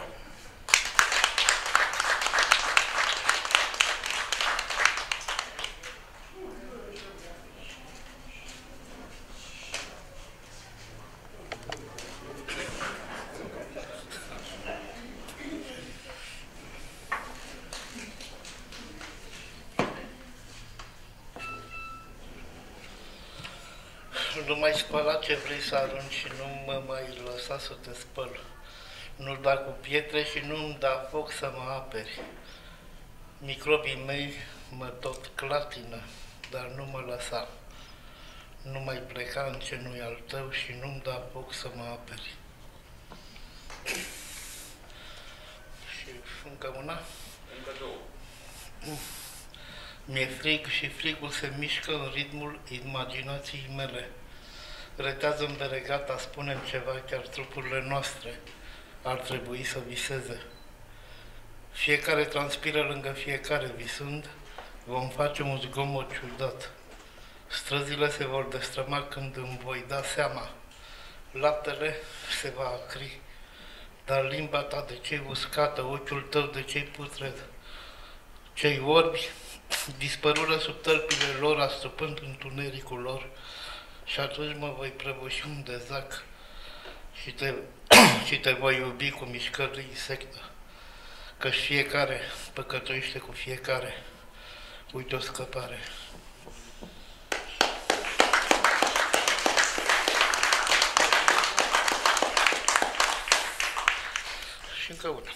Nu mai spăla ce vrei să arunci și nu mă mai lăsa să te spăl. Nu-l da cu pietre și nu-mi da foc să mă aperi. Microbii mei mă tot clatină, dar nu mă lăsa. Nu mai pleca în ce nu-i al tău și nu-mi da foc să mă aperi. Și încă una? Încă două. Mi-e frig și frigul se mișcă în ritmul imaginației mele. Retează-mi de regata, spune-mi ceva, chiar trupurile noastre ar trebui să viseze. Fiecare transpiră lângă fiecare, visând, vom face un zgomot ciudat. Străzile se vor destrăma când îmi voi da seama. Laptele se va acri, dar limba ta de ce-i uscată, ochiul tău de ce-i putred. Cei orbi dispărură sub tălpile lor, astupând întunericul lor, și atunci mă voi prăbuși unde zac și te voi iubi cu mișcări de insectă, căci fiecare păcătuiește cu fiecare. Uite o scăpare. Și încă una.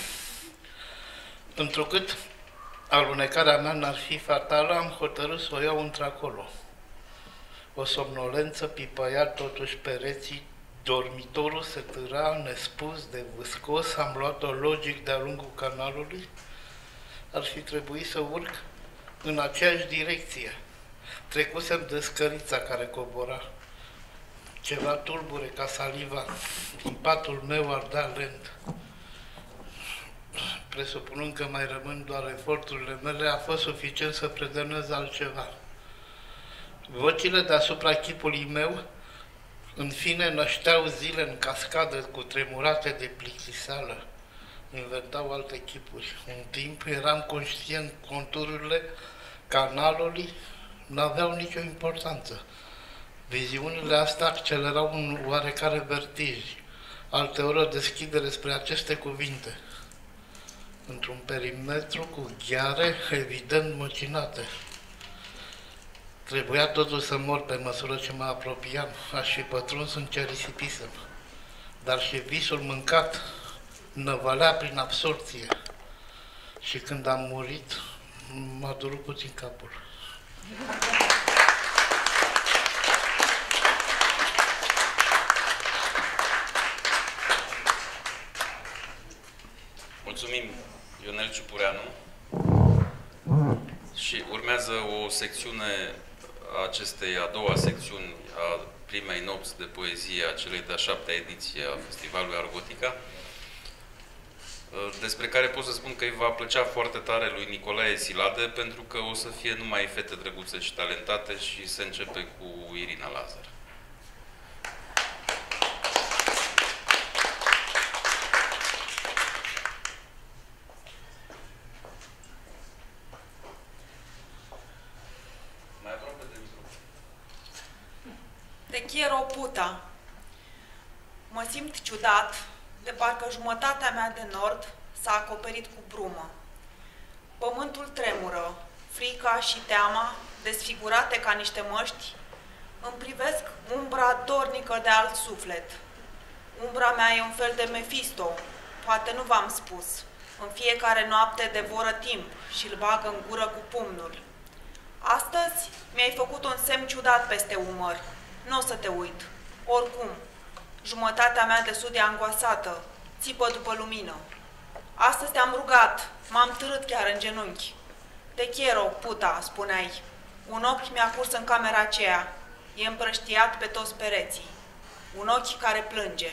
Întrucât alunecarea mea n-ar fi fatală, am hotărât să o iau într-acolo. O somnolență pipăia totuși pereții, dormitorul se târa nespus de vâscos, am luat-o logic de-a lungul canalului. Ar fi trebuit să urc în aceeași direcție. Trecusem de scărița care cobora. Ceva tulbure ca saliva, în patul meu ardea lent. Presupunând că mai rămân doar eforturile mele, a fost suficient să predănez altceva. Vocile deasupra chipului meu, în fine, nășteau zile în cascadă cu tremurate de plictiseală. Inventau alte chipuri. În timp eram conștient, contururile canalului n-aveau nicio importanță. Viziunile astea accelerau un oarecare vertij. Alteori o deschidere spre aceste cuvinte. Într-un perimetru cu gheare evident măcinate. Trebuia totul să mor pe măsură ce mă apropiam, aș fi pătruns în ce risipisem. Dar și visul mâncat năvălea prin absorție. Și când am murit, m-a durut puțin capul. Mulțumim, Ionel Ciupureanu. Și urmează o secțiune a acestei a doua secțiuni a primei nopți de poezie a celei de-a 7-a ediție a Festivalului Argotica, despre care pot să spun că îi va plăcea foarte tare lui Nicolae Silade, pentru că o să fie numai fete drăguțe și talentate și se începe cu Irina Lazar. Te quiero, puta. Mă simt ciudat, de parcă jumătatea mea de nord s-a acoperit cu brumă. Pământul tremură, frica și teama, desfigurate ca niște măști, îmi privesc umbra dornică de alt suflet. Umbra mea e un fel de Mephisto, poate nu v-am spus. În fiecare noapte devoră timp și îl bagă în gură cu pumnul. Astăzi mi-ai făcut un semn ciudat peste umăr. Nu o să te uit. Oricum, jumătatea mea de sud e angoasată, țipă după lumină. Astăzi te-am rugat, m-am târât chiar în genunchi. Te quiero, puta, spuneai. Un ochi mi-a curs în camera aceea. E împrăștiat pe toți pereții. Un ochi care plânge.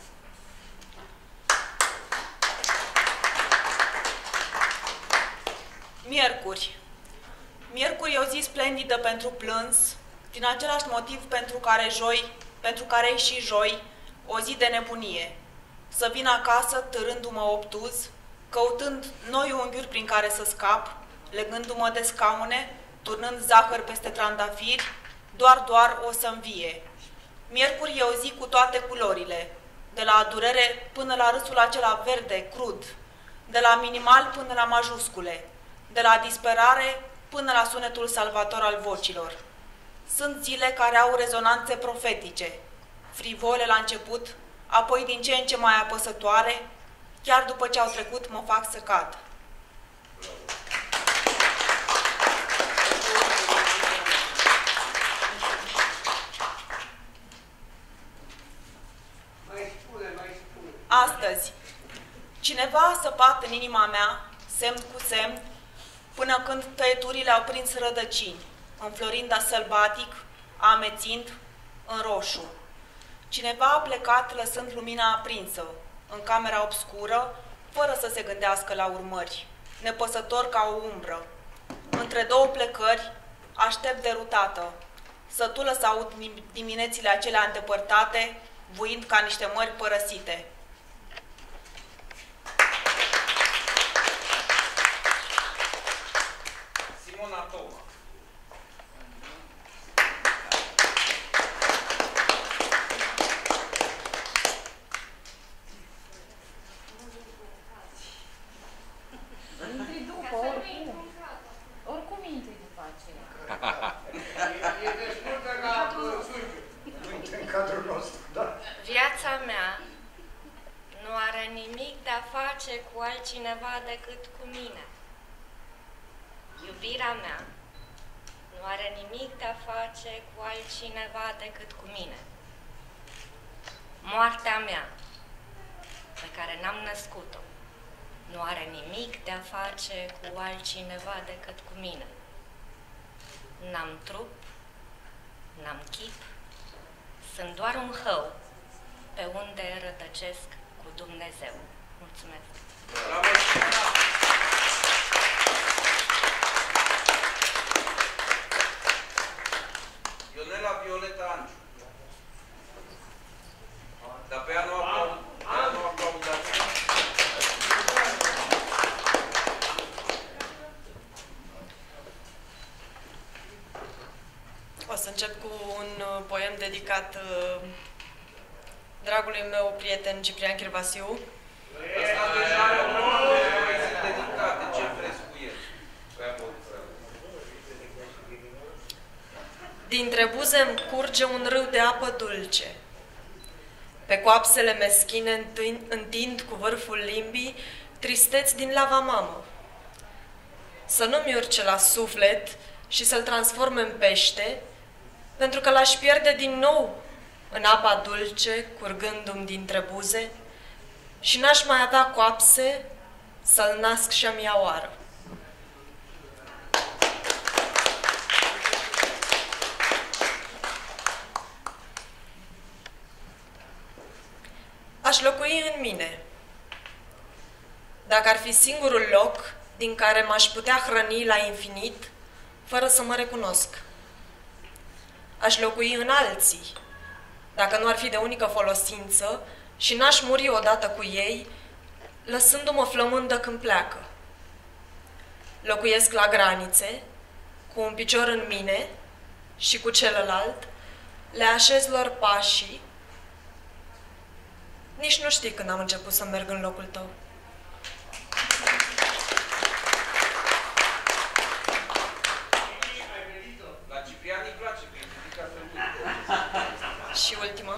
Miercuri. Miercuri e o zi splendidă pentru plâns, din același motiv pentru care e și joi, o zi de nebunie. Să vin acasă târându-mă obtuz, căutând noi unghiuri prin care să scap, legându-mă de scaune, turnând zahăr peste trandafiri, doar o să învie. Miercuri e o zi cu toate culorile, de la durere până la râsul acela verde, crud, de la minimal până la majuscule, de la disperare până la sunetul salvator al vocilor. Sunt zile care au rezonanțe profetice, frivole la început, apoi din ce în ce mai apăsătoare, chiar după ce au trecut mă fac să cad. Astăzi, cineva a săpat în inima mea, semn cu semn, până când tăieturile au prins rădăcini, înflorind sălbatic, amețind în roșu. Cineva a plecat lăsând lumina aprinsă, în camera obscură, fără să se gândească la urmări, nepăsător ca o umbră. Între două plecări, aștept derutată, sătulă să aud diminețile acelea îndepărtate, vuind ca niște mări părăsite. Simona Toma. Oricum intri după aceea. Viața mea nu are nimic de a face cu altcineva decât cu mine. Iubirea mea nu are nimic de a face cu altcineva decât cu mine. Moartea mea, pe care n-am născut-o, nu are nimic de a face cu altcineva decât cu mine. N-am trup, n-am chip, sunt doar un hău pe unde rătăcesc cu Dumnezeu. Mulțumesc! Bravo! Ionela Violeta Anciu. Dar pe ea nu aplaudați. O să încep cu un poem dedicat dragului meu prieten Ciprian Chirvasiu. Asta deja are o grămadă de poezii dedicate. Ce vreți cu el? Dintre buze îmi curge un râu de apă dulce. Pe coapsele meschine întind cu vârful limbii tristeți din lava mamă. Să nu-mi urce la suflet și să-l transform în pește, pentru că l-aș pierde din nou în apa dulce, curgându-mi dintre buze, și n-aș mai avea coapse să-l nasc și-a-mi ia oară. Aș locui în mine, dacă ar fi singurul loc din care m-aș putea hrăni la infinit, fără să mă recunosc. Aș locui în alții, dacă nu ar fi de unică folosință și n-aș muri odată cu ei, lăsându-mă flămândă când pleacă. Locuiesc la granițe, cu un picior în mine și cu celălalt, le așez lor pașii. Nici nu știi când am început să merg în locul tău. La Ciprian îi place, că e dedicat pe Și ultima.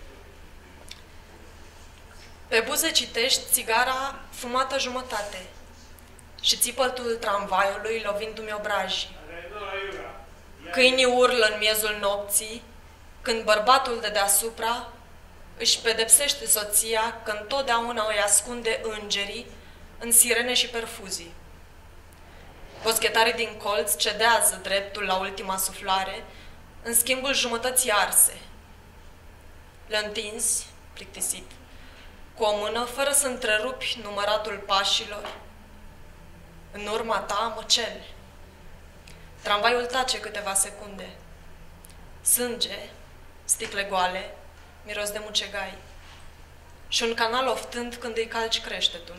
Pe buze citești țigara fumată jumătate și țipătul tramvaiului lovindu-mi obrajii. Câinii urlă în miezul nopții, când bărbatul de deasupra își pedepsește soția că întotdeauna îi ascunde îngerii în sirene și perfuzii. Boschetarii din colț cedează dreptul la ultima suflare în schimbul jumătății arse. Le întinzi, plictisit, cu o mână, fără să întrerupi număratul pașilor. În urma ta mă cel. Tramvaiul tace câteva secunde. Sânge, sticle goale, miros de mucegai. Și un canal oftând când îi calci creștetul.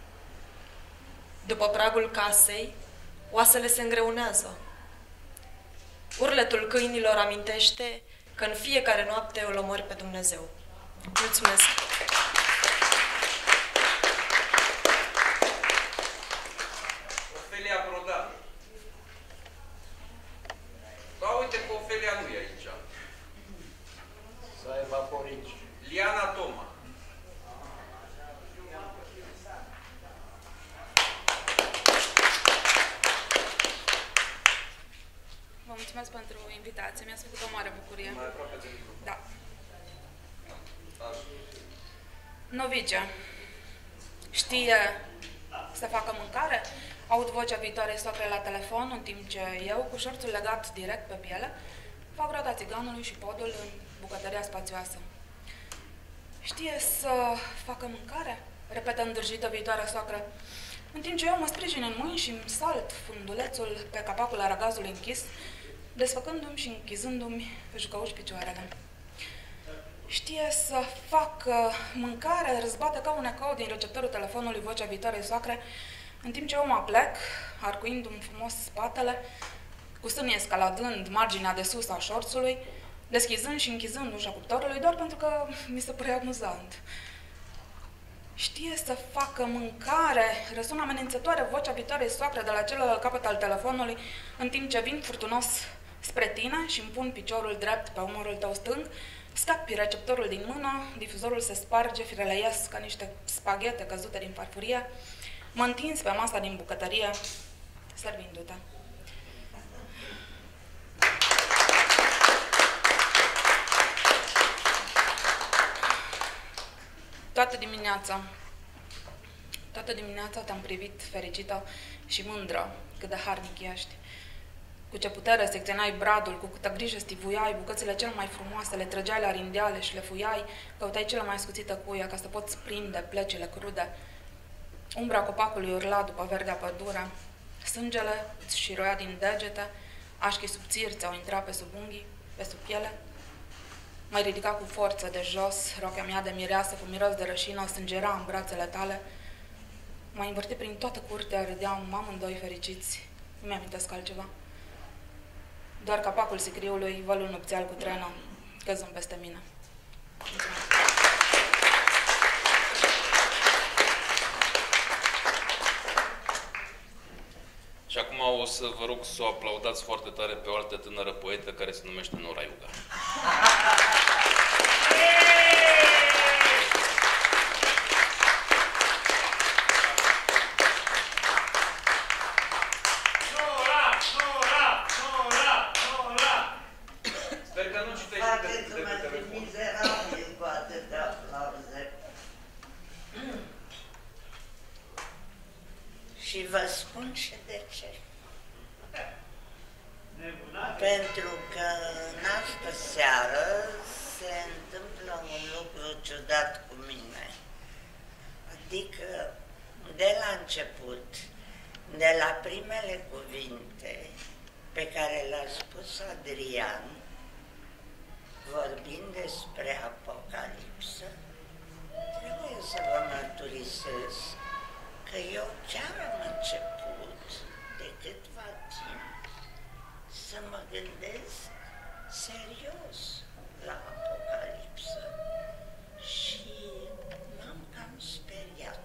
După pragul casei, oasele se îngreunează. Urletul câinilor amintește că în fiecare noapte îl omori pe Dumnezeu. Mulțumesc! Ofelia Brodan. Da, uite că Ofelia nu e aici. S-a evaporit. Liana Toma. Vă mulțumesc pentru invitație. Mi-ați făcut o mare bucurie. Mai aproape de microfon. Da. Novice. Știe să facă mâncare? Aud vocea viitoarei socre la telefon, în timp ce eu, cu șorțul legat direct pe piele, fac roata țiganului și podul în bucătăria spațioasă. Știe să facă mâncare? Repetă îndrăjită viitoarea soacră, în timp ce eu mă sprijin în mâini și îmi salt fundulețul pe capacul aragazului închis, desfăcându-mi și închizându-mi pe jucăuși picioarele. Știe să facă mâncare, răzbate ca un ecou din receptorul telefonului vocea viitoarei soacre, în timp ce eu mă aplec, arcuindu-mi frumos spatele, cu sânii escaladând marginea de sus a șorțului, deschizând și închizând ușa cuptorului, doar pentru că mi se părea amuzant. Știe să facă mâncare, răsună amenințătoare vocea viitoarei soacre de la celălalt capăt al telefonului, în timp ce vin furtunos spre tine și îmi pun piciorul drept pe umărul tău stâng, scapi receptorul din mână, difuzorul se sparge, fireleiesc ca niște spaghete căzute din farfurie, mă întinzi pe masa din bucătărie, servindu-te. Toată dimineața te-am privit fericită și mândră cât de harnic ești. Cu ce putere secționai bradul, cu câtă grijă stivuiai bucățile cele mai frumoase, le trăgeai la rindeale și le fuiai, căutai cele mai scuțită cuia ca să poți prinde plecile crude. Umbra copacului urla după verdea pădure, sângele îți șiroia din degete, așchii subțiri ți-au intrat pe sub unghii, pe sub piele. M-ai ridicat cu forță de jos, rochea mea de mireasă cu miros de rășină sângera în brațele tale. M-ai învârtit prin toată curtea, râdeam amândoi fericiți. Nu mi-amintesc altceva. Doar capacul sicriului, vălul nupțial cu trenă, căzând peste mine. Și acum o să vă rog să o aplaudați foarte tare pe o altă tânără poetă care se numește Nora Iuga. Și vă spun și de ce. Pentru că în astă seară se întâmplă un lucru ciudat cu mine. Adică, de la început, de la primele cuvinte pe care le-a spus Adrian, vorbind despre Apocalipsă, trebuie să vă mărturisesc că eu chiar am început de câtva timp să mă gândesc serios la Apocalipsă și m-am cam speriat.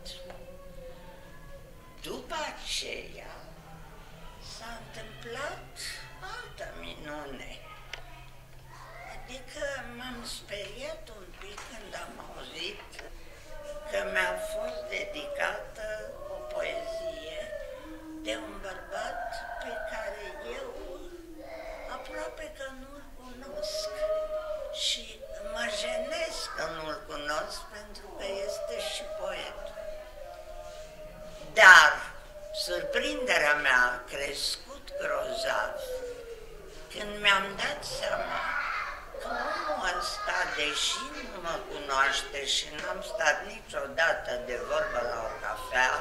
După aceea s-a întâmplat altă minune. Adică m-am speriat un pic când am auzit că mi-a fost dedicată o poezie de un bărbat pe care eu aproape că nu-l cunosc și mă jenesc că nu-l cunosc pentru că este și poet. Dar surprinderea mea a crescut grozav când mi-am dat seama că omul ăsta, deși nu mă cunoaște și n-am stat niciodată de vorbă la o cafea,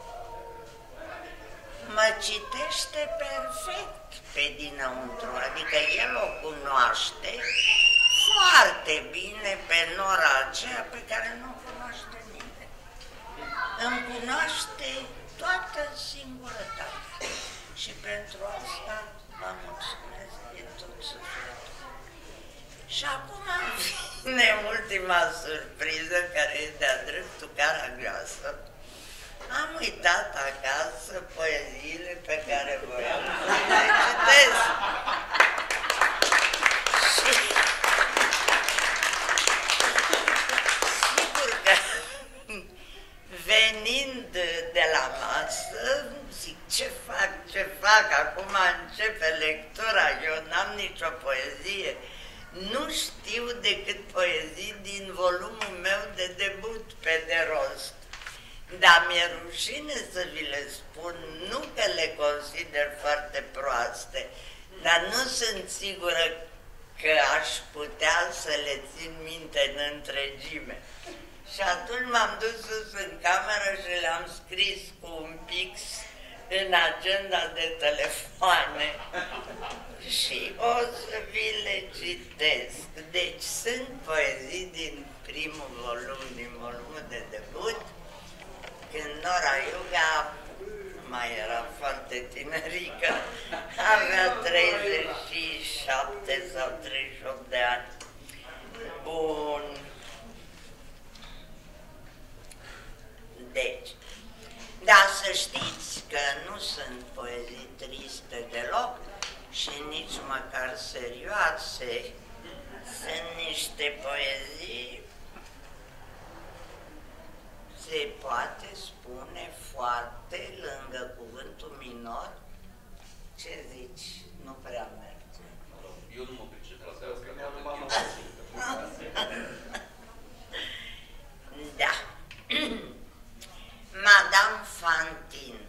mă citește perfect pe dinăuntru, adică el o cunoaște foarte bine pe nora aceea pe care nu o cunoaște nimeni. Îmi cunoaște toată singurătatea și pentru asta vă mulțumesc din tot sufletul. Și acum vine ultima surpriză, care e de-a dreptul caragioasă. Am uitat acasă poeziile pe care voiam să le citesc. Și sigur că venind de la masă, zic, ce fac, acum începe lectura, eu n-am nicio poezie. Nu știu decât poezii din volumul meu de debut pe de rost. Dar mi-e rușine să vi le spun, nu că le consider foarte proaste, dar nu sunt sigură că aș putea să le țin minte în întregime. Și atunci m-am dus sus în cameră și le-am scris cu un pix în agenda de telefoane și o să vi le citesc. Deci sunt poezii din primul volum, din volumul de debut, când Nora Iuga mai era foarte tinerică, avea 37 sau 38 de ani. Bun. Deci, dar să știți că nu sunt poezii triste deloc și nici măcar serioase. Sunt niște poezii, se poate spune, foarte lângă cuvântul minor. Ce zici? Nu prea merge. Eu nu mă pricep la asta. Da. Madame Fantine.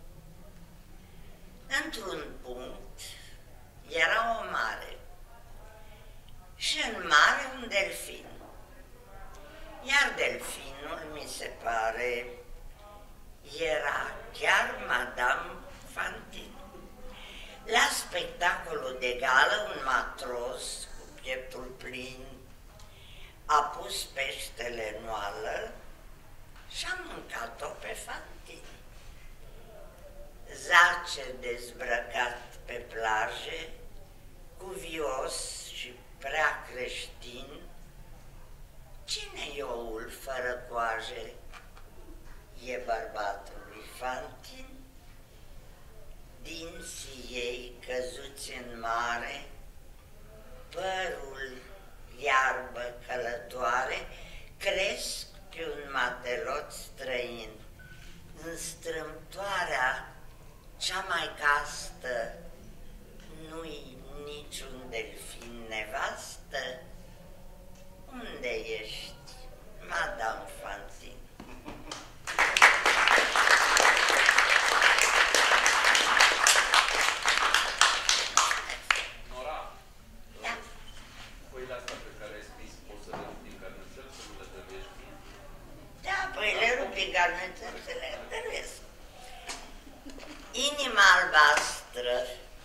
Într-un punct era o mare și în mare un delfin. Iar delfinul, mi se pare, era chiar Madame Fantine. La spectacolul de gală, un matros cu pieptul plin a pus peștele în oală și a mâncat-o pe Fantine. Zace dezbrăcat pe plaje, cuvios și prea creștin. Cine e oul fără coaje? E bărbatul lui Fantine. Dinții ei căzuți în mare, părul iarbă călătoare, cresc pe un matelot străin. În strâmtoarea cea mai castă nu-i niciun delfin nevastă. Unde ești, Madame Fantine? pe care noi trebuie să le întăruiesc. Inima albastră,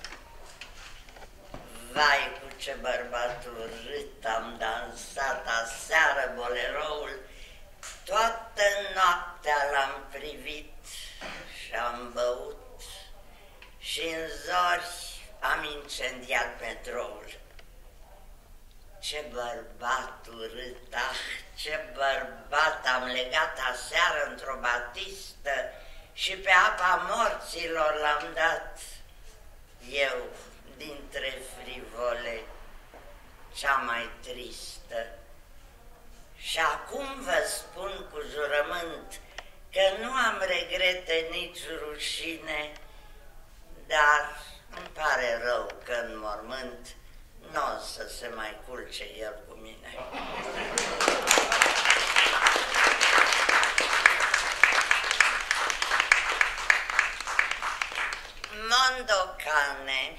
vai cu ce bărbat urât am dansat aseară boleroul, toată noaptea l-am privit și am băut și în zori am incendiat metroul. Ce bărbat urât, ah, ce bărbat am legat aseară într-o batistă și pe apa morților l-am dat. Eu, dintre frivole, cea mai tristă. Și acum vă spun cu jurământ că nu am regrete nici rușine, dar îmi pare rău că în mormânt nu o să se mai culce el cu mine. Mondocane,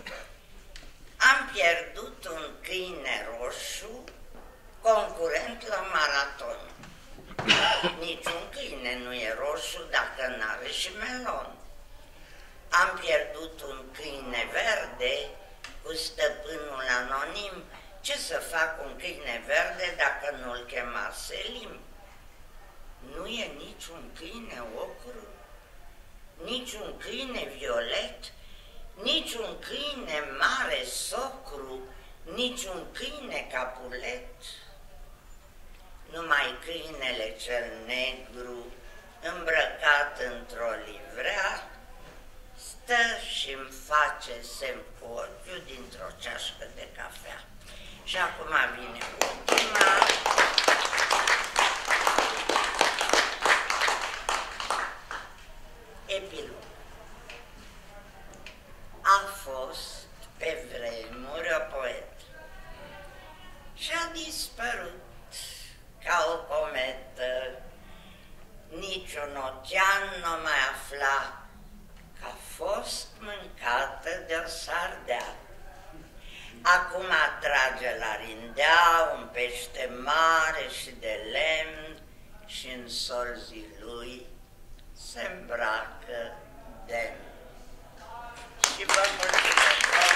am pierdut un câine roșu concurent la maraton. Niciun câine nu e roșu dacă n-are și melon. Am pierdut un câine verde cu stăpânul anonim. Ce să fac un câine verde dacă nu-l chema Selim? Nu e niciun câine ocru, niciun câine violet, niciun câine mare socru, niciun câine capulet. Numai câinele cel negru, îmbrăcat într-o livrea, stă și-mi face semn cu ochiul dintr-o ceașcă de cafea. Și acum vine ultima. Epilog. A fost pe vremuri o poet și a dispărut ca o cometă. Niciun ocean nu mai afla că a fost mâncată de o sardea. Acum atrage la rindea un pește mare și de lemn și în solzii lui se îmbracă demn. Și vă mulțumesc!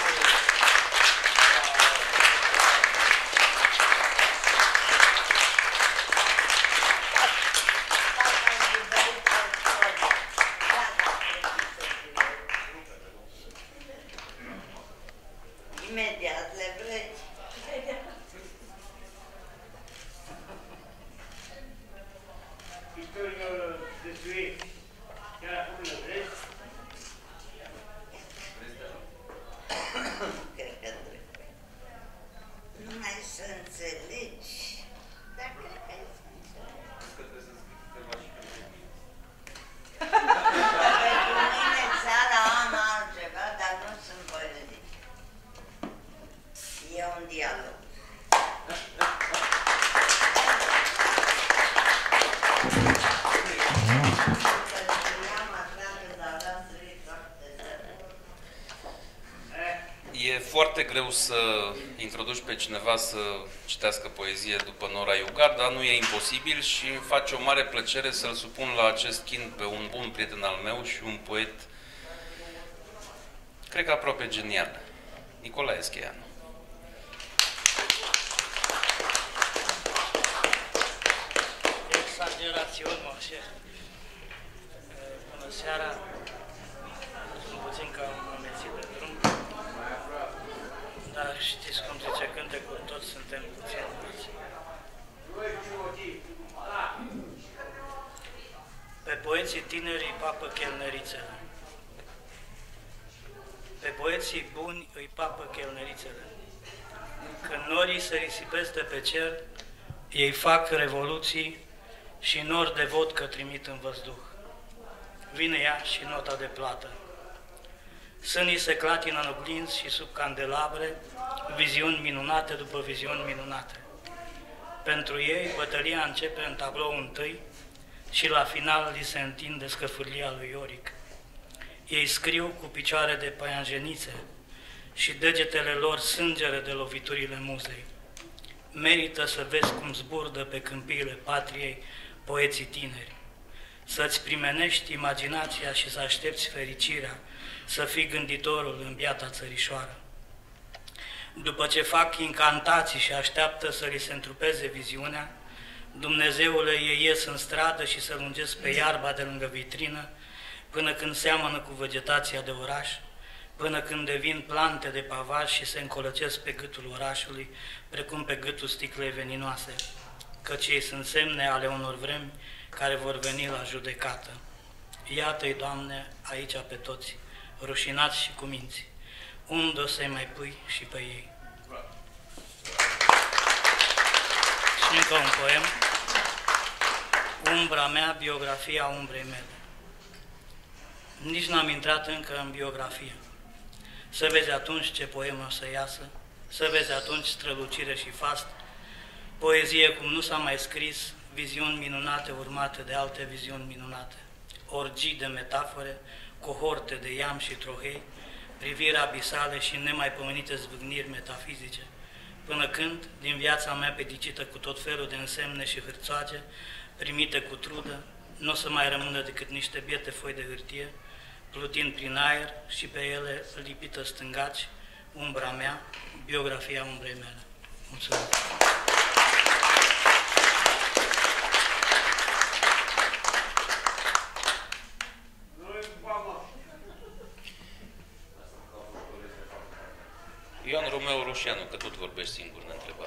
Imediat le vrei. Istoricul despre chiar acum le vrei? Cred că numai să înțelegi. Dar cred că ai să înțelegi. Pentru mine țara am altceva, dar nu sunt poezii. E un dialog. E foarte greu să introduci pe cineva să citească poezie după Nora Iugar, dar nu e imposibil și îmi face o mare plăcere să-l supun la acest chin pe un bun prieten al meu și un poet, cred că aproape genial, Nicolae Scheianu. Exagerațiuni, mă, șef. Bună seara. Sunt puțin că am amețit pe drum. Dar știți cum zice cântecul, toți suntem puțin mulți. Pe poeții tineri îi papă chelnerițele. Pe poeții buni îi papă chelnerițele. Când norii se risipesc de pe cer, ei fac revoluții și nori de vodcă trimit în văzduh. Vine ea și nota de plată. Sânii se clatină în oglinzi și sub candelabre, viziuni minunate după viziuni minunate. Pentru ei, bătălia începe în tablou întâi și la final li se întinde scăfârlia lui Ioric. Ei scriu cu picioare de paianjenițe și degetele lor sângere de loviturile muzei. Merită să vezi cum zburdă pe câmpiile patriei poeții tineri. să-ți primenești imaginația și să aștepți fericirea, să fii gânditorul în biata țărișoară. După ce fac incantații și așteaptă să li se întrupeze viziunea, Dumnezeule, ei ies în stradă și se lungesc pe iarba de lângă vitrină, până când seamănă cu vegetația de oraș, până când devin plante de pavaj și se încolăcesc pe gâtul orașului, precum pe gâtul sticlei veninoase, căci ei sunt semne ale unor vremi care vor veni la judecată. Iată-i, Doamne, aici pe toți, rușinați și cu minți, unde o să-i mai pui și pe ei. Și încă un poem, Umbra mea, biografia umbrei mele. Nici n-am intrat încă în biografie. Să vezi atunci ce poem o să iasă, să vezi atunci strălucire și fast, poezie cum nu s-a mai scris, viziuni minunate urmate de alte viziuni minunate, orgii de metafore, cohorte de iam și trohei, priviri abisale și nemaipomenite zvâgniri metafizice, până când, din viața mea pedicită cu tot felul de însemne și hârțoage, primite cu trudă, nu o să mai rămână decât niște biete foi de hârtie, plutind prin aer și pe ele lipită stângaci, umbra mea, biografia umbrei mele. Mulțumesc! Ioan Romeo Roșianu, că tot vorbești singur, ne întrebat.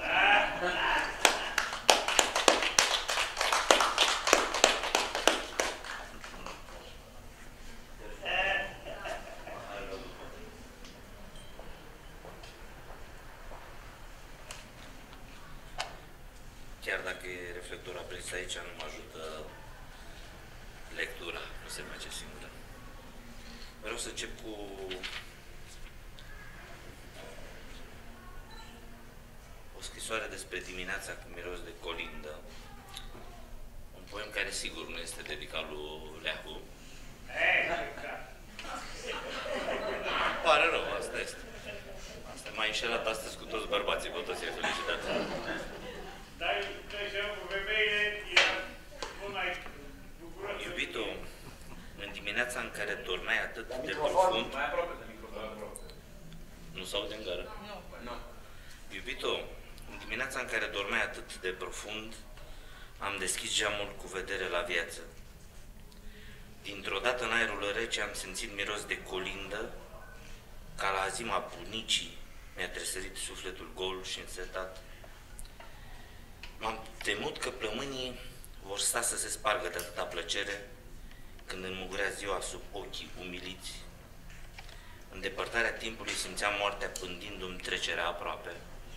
Chiar dacă e reflector aprins aici, nu mă ajută lectura, nu se merge singură. Vreau să încep cu o scrisoare despre dimineața cu miros de colindă. Un poem care sigur nu este dedicat lui Leahu. Îmi pare rău, asta este. Asta m-a înșelat astăzi cu toți bărbații, cu toți i-a felicitat. Dar cu femeile era mult mai bucuros. Iubito, în dimineața în care dormeai atât de profund... Mai aproape de microfon. Nu s-aude în gară? Nu. Iubito, în dimineața în care dormeai atât de profund, am deschis geamul cu vedere la viață. Dintr-o dată în aerul rece am simțit miros de colindă, ca la azima bunicii mi-a tresărit sufletul gol și însetat. M-am temut că plămânii vor sta să se spargă de atâta plăcere când înmugurea ziua sub ochii umiliți. În depărtarea timpului simțeam moartea pândindu-mi trecerea aproape.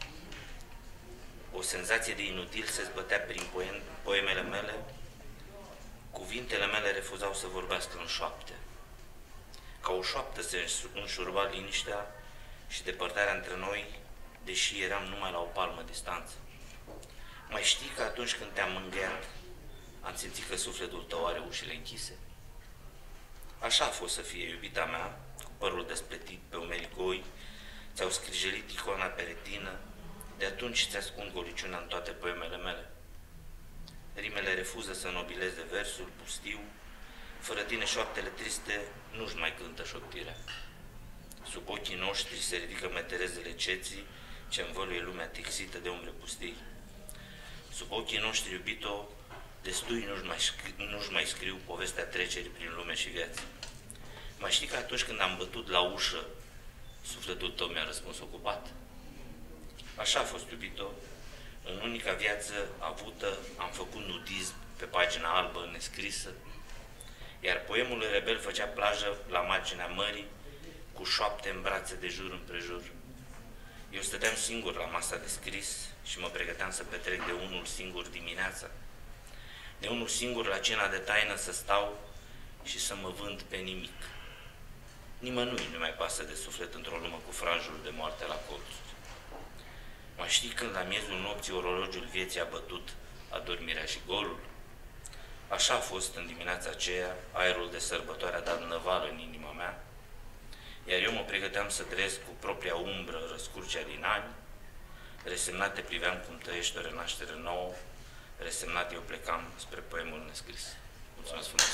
O senzație de inutil se zbătea prin poemele mele, cuvintele mele refuzau să vorbească în șoapte. Ca o șoaptă se înșurba liniștea și depărtarea între noi, deși eram numai la o palmă distanță. Mai știi că atunci când te-am mângâiat, am simțit că sufletul tău are ușile închise? Așa a fost să fie, iubita mea, cu părul despletit pe umerii goi, ți-au scrijelit icoana pe retină, de atunci ți-ascund goliciunea în toate poemele mele. Rimele refuză să nobileze versul pustiu, fără tine șoaptele triste nu-și mai cântă șoptirea. Sub ochii noștri se ridică meterezele ceții ce învăluie lumea tixită de umbre pustii. Sub ochii noștri, iubito, destui nu-și mai scriu povestea trecerii prin lume și viață. Mai știi că atunci când am bătut la ușă, sufletul tău mi-a răspuns ocupat? Așa a fost, iubito, în unica viață avută am făcut nudism pe pagina albă nescrisă, iar poemul rebel făcea plajă la marginea mării, cu șoapte în brațe de jur împrejur. Eu stăteam singur la masa de scris și mă pregăteam să petrec de unul singur dimineața, de unul singur la cina de taină să stau și să mă vând pe nimic. Nimănui nu mai pasă de suflet într-o lume cu franjul de moarte la colțuri. Mai știi când la miezul nopții orologiul vieții a bătut adormirea și golul? Așa a fost în dimineața aceea, aerul de sărbătoare a dat năvală în inima mea, iar eu mă pregăteam să trăiesc cu propria umbră răscurcea din ani, resemnate priveam cum trăiește o renaștere nouă, resemnat eu plecam spre poemul nescris. Mulțumesc frumos!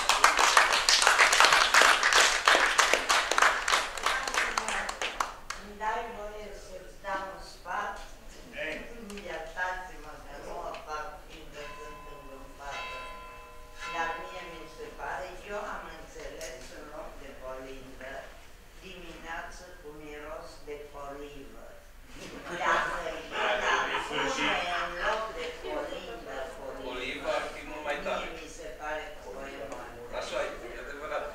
Îmi dai voie să-ți dau un sfat? Iertați-mă că nu o fac fiindcă sunt îngânfată. Dar mie mi se pare, eu am înțeles în loc de colindă, dimineață cu miros de colivă. Dacă era în loc de colindă, Colivă ar fi mult mai tare. mie mi se pare poema. Așa e, e adevărat.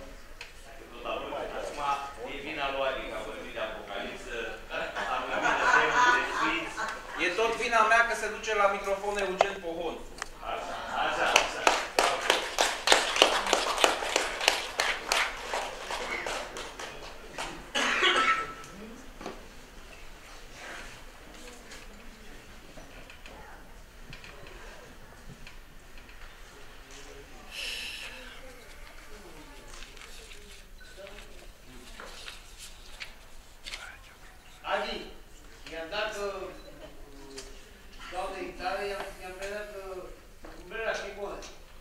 Acum e vina lui Adică, a vorbit de Apocalipsă, am vorbit de temul de sfinți. E tot vina mea că se duce la microfon Eugen Pohon. Așa. Adi, i-am dat doamnei tale, i-am predat umbrela și iconă.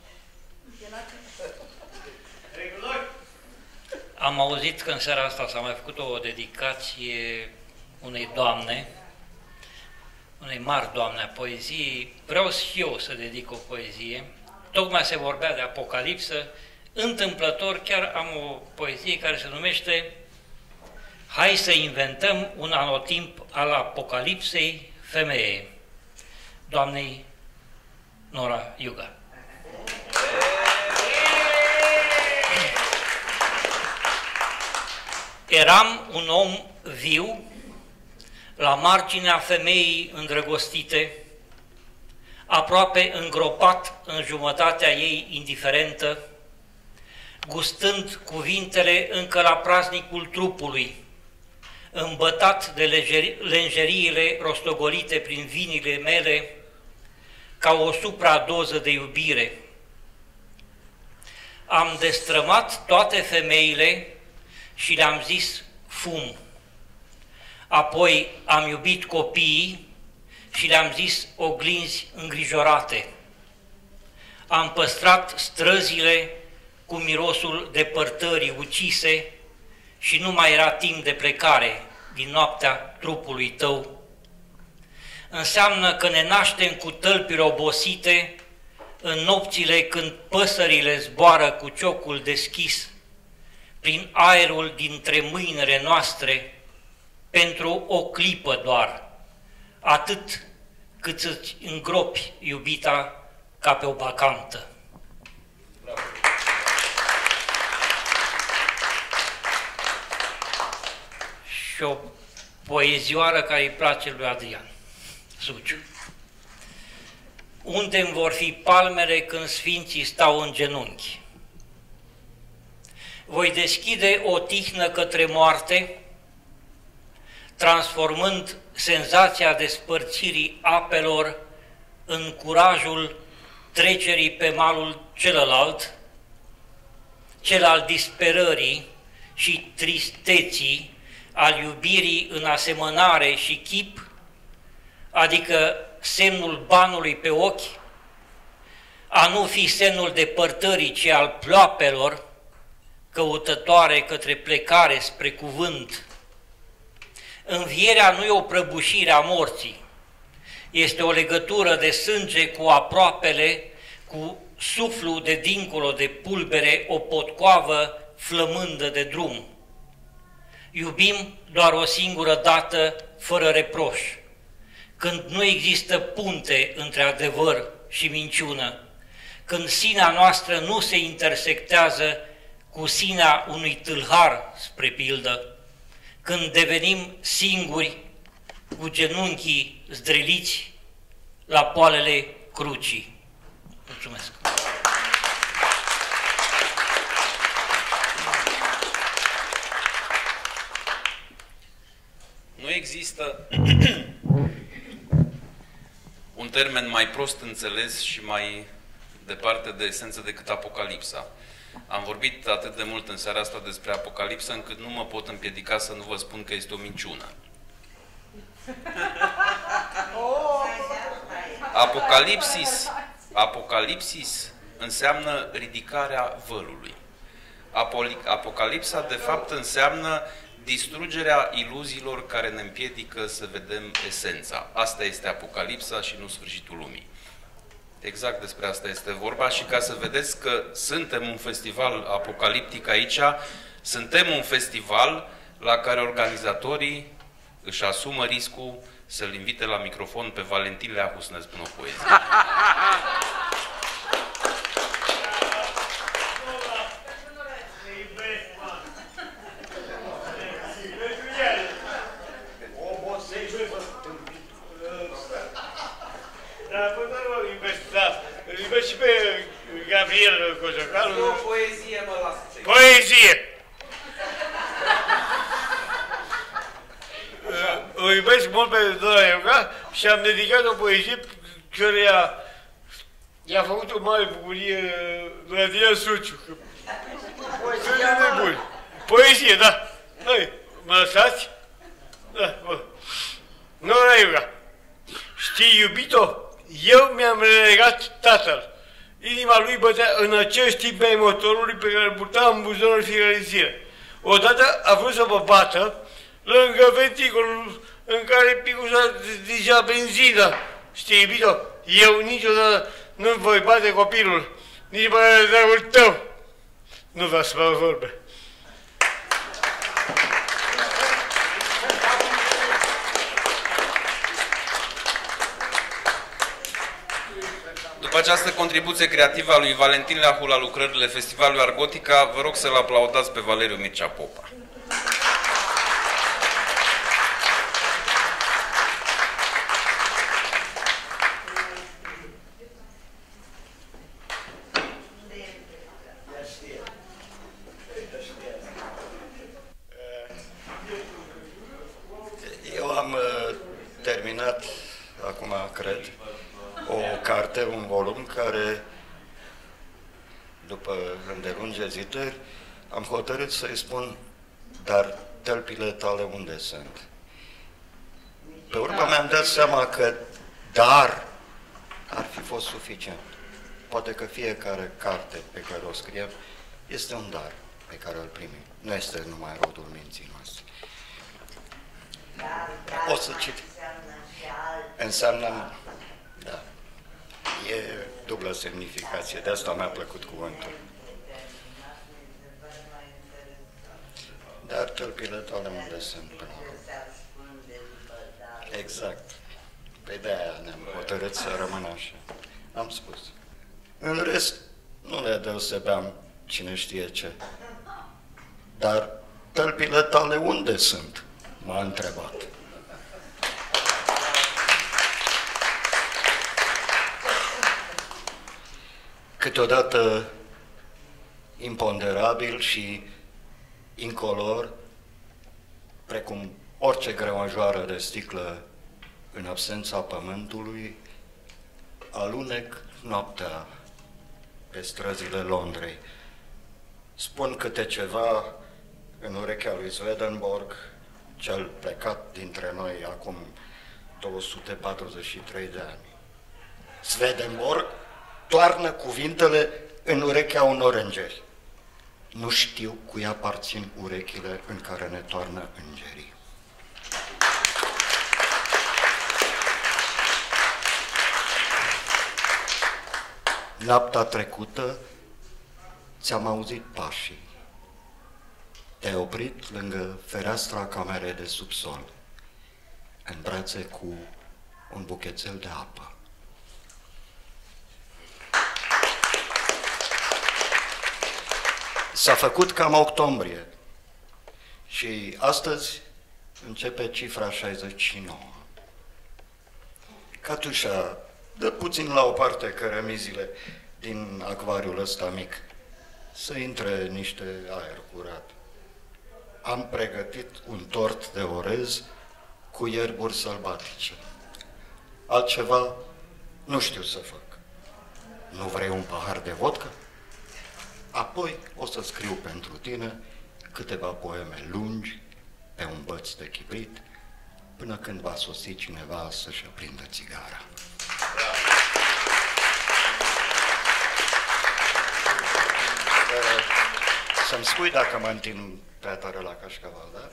Am auzit că în seara asta s-a mai făcut o dedicație unei doamne, unei mari doamne a poeziei. Vreau și eu să dedic o poezie. Tocmai se vorbea de Apocalipsă. Întâmplător chiar am o poezie care se numește Hai să inventăm un anotimp al Apocalipsei femeie, doamnei Nora Iuga. Eram un om viu la marginea femeii îndrăgostite, aproape îngropat în jumătatea ei indiferentă, gustând cuvintele încă la praznicul trupului, îmbătat de lenjeriile rostogolite prin vinile mele, ca o supradoză de iubire. Am destrămat toate femeile și le-am zis fum. Apoi am iubit copiii și le-am zis oglinzi îngrijorate. Am păstrat străzile cu mirosul depărtării ucise și nu mai era timp de plecare din noaptea trupului tău. Înseamnă că ne naștem cu tălpile obosite în nopțile când păsările zboară cu ciocul deschis prin aerul dintre mâinile noastre, pentru o clipă doar, atât cât îți îngropi iubita ca pe o bacantă. Și o poezioară care îi place lui Adrian Suciu. Unde-mi vor fi palmele când sfinții stau în genunchi? Voi deschide o tihnă către moarte, transformând senzația despărțirii apelor în curajul trecerii pe malul celălalt, cel al disperării și tristeții, al iubirii în asemănare și chip, adică semnul banului pe ochi, a nu fi semnul depărtării, ci al ploapelor, căutătoare către plecare spre cuvânt. Învierea nu e o prăbușire a morții, este o legătură de sânge cu aproapele, cu suflul de dincolo de pulbere, o potcoavă flămândă de drum. Iubim doar o singură dată, fără reproș, când nu există punte între adevăr și minciună, când sinea noastră nu se intersectează cu sinea unui tâlhar, spre pildă, când devenim singuri cu genunchii zdreliți la poalele crucii. Mulțumesc! Nu există un termen mai prost înțeles și mai departe de esență decât Apocalipsa. Am vorbit atât de mult în seara asta despre Apocalipsă, încât nu mă pot împiedica să nu vă spun că este o minciună. Oh! Apocalipsis înseamnă ridicarea vălului. Apocalipsa, de fapt, înseamnă distrugerea iluziilor care ne împiedică să vedem esența. Asta este Apocalipsa și nu sfârșitul lumii. Exact despre asta este vorba și ca să vedeți că suntem un festival apocaliptic aici, suntem un festival la care organizatorii își asumă riscul să-l invite la microfon pe Valentin Leahu să ne spună o poezie. Îl iubesc și pe Gabriel Cojocaru. O poezie, mă lasă. Poezie! O iubesc mult pe Dora Ioca și am dedicat o poezie căreia i-a făcut o mare bucurie la Adrian Suciu. Sunt de buni. Poezie, da. Hai, mă lăsați? Da, bă. Dora Ioca. Știi, iubito? Eu mi-am relegat tatăl. Inima lui bătea în acest timp ai motorului pe care îl purta în buzonul fiecare zi. Odată a vrut să mă bată lângă venticolul în care picuța deja benzina. Știi, iubito, eu niciodată nu voi bate copilul, nici mai de dragul tău. Nu vreau să fac vorbe. După această contribuție creativă a lui Valentin Leahu la lucrările Festivalului Argotica, vă rog să-l aplaudați pe Valeriu Mircea Popa. Eu am terminat, acum cred, o carte, un volum care, după îndelungi ezitări, am hotărât să-i spun, dar tălpile tale unde sunt? Pe urmă mi-am dat seama că dar ar fi fost suficient. Poate că fiecare carte pe care o scriem este un dar pe care îl primim. Nu este numai rodul minții noastre. O să cit. Înseamnă, da, e dublă semnificație, de asta mi-a plăcut cuvântul. Dar tălpile tale unde sunt? Exact. Pe de-aia ne-am hotărât să rămână așa. Am spus. În rest, nu le deosebeam cine știe ce. Dar tălpile tale unde sunt? M-a întrebat. Câteodată imponderabil și incolor, precum orice greuajoară de sticlă în absența pământului, alunec noaptea pe străzile Londrei. Spun câte ceva în urechea lui Swedenborg, cel plecat dintre noi acum 243 de ani. Swedenborg toarnă cuvintele în urechea unor îngeri. Nu știu cui aparțin urechile în care ne toarnă îngerii. Noaptea trecută ți-am auzit pașii. Te-ai oprit lângă fereastra camerei de subsol, în brațe cu un buchețel de apă. S-a făcut cam octombrie și astăzi începe cifra 69. Catușa, dă puțin la o parte cărămizile din acvariul ăsta mic, să intre niște aer curat. Am pregătit un tort de orez cu ierburi sălbatice. Altceva nu știu să fac. Nu vrei un pahar de vodka? Apoi o să scriu pentru tine câteva poeme lungi pe un băț de chibrit, până când va sosi cineva să-și aprindă țigara. Să-mi spui dacă mă întind prea tare la cașcaval, da?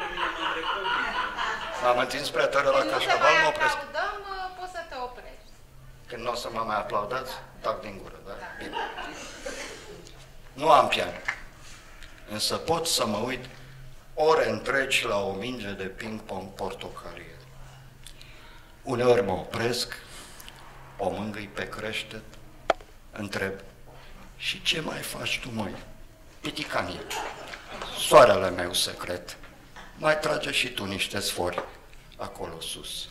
M-am întins prea tare la cașcaval, mă opresc. Poți să te oprești. Când nu o să mă mai aplaudați, tac din gură, da? Bine. Nu am pian, însă pot să mă uit ore întregi la o minge de ping-pong portocalie. Uneori mă opresc, o mângâi pe creștet, întreb, și ce mai faci tu, măi? Piticanie, soarele meu secret, mai trage și tu niște sfori acolo sus.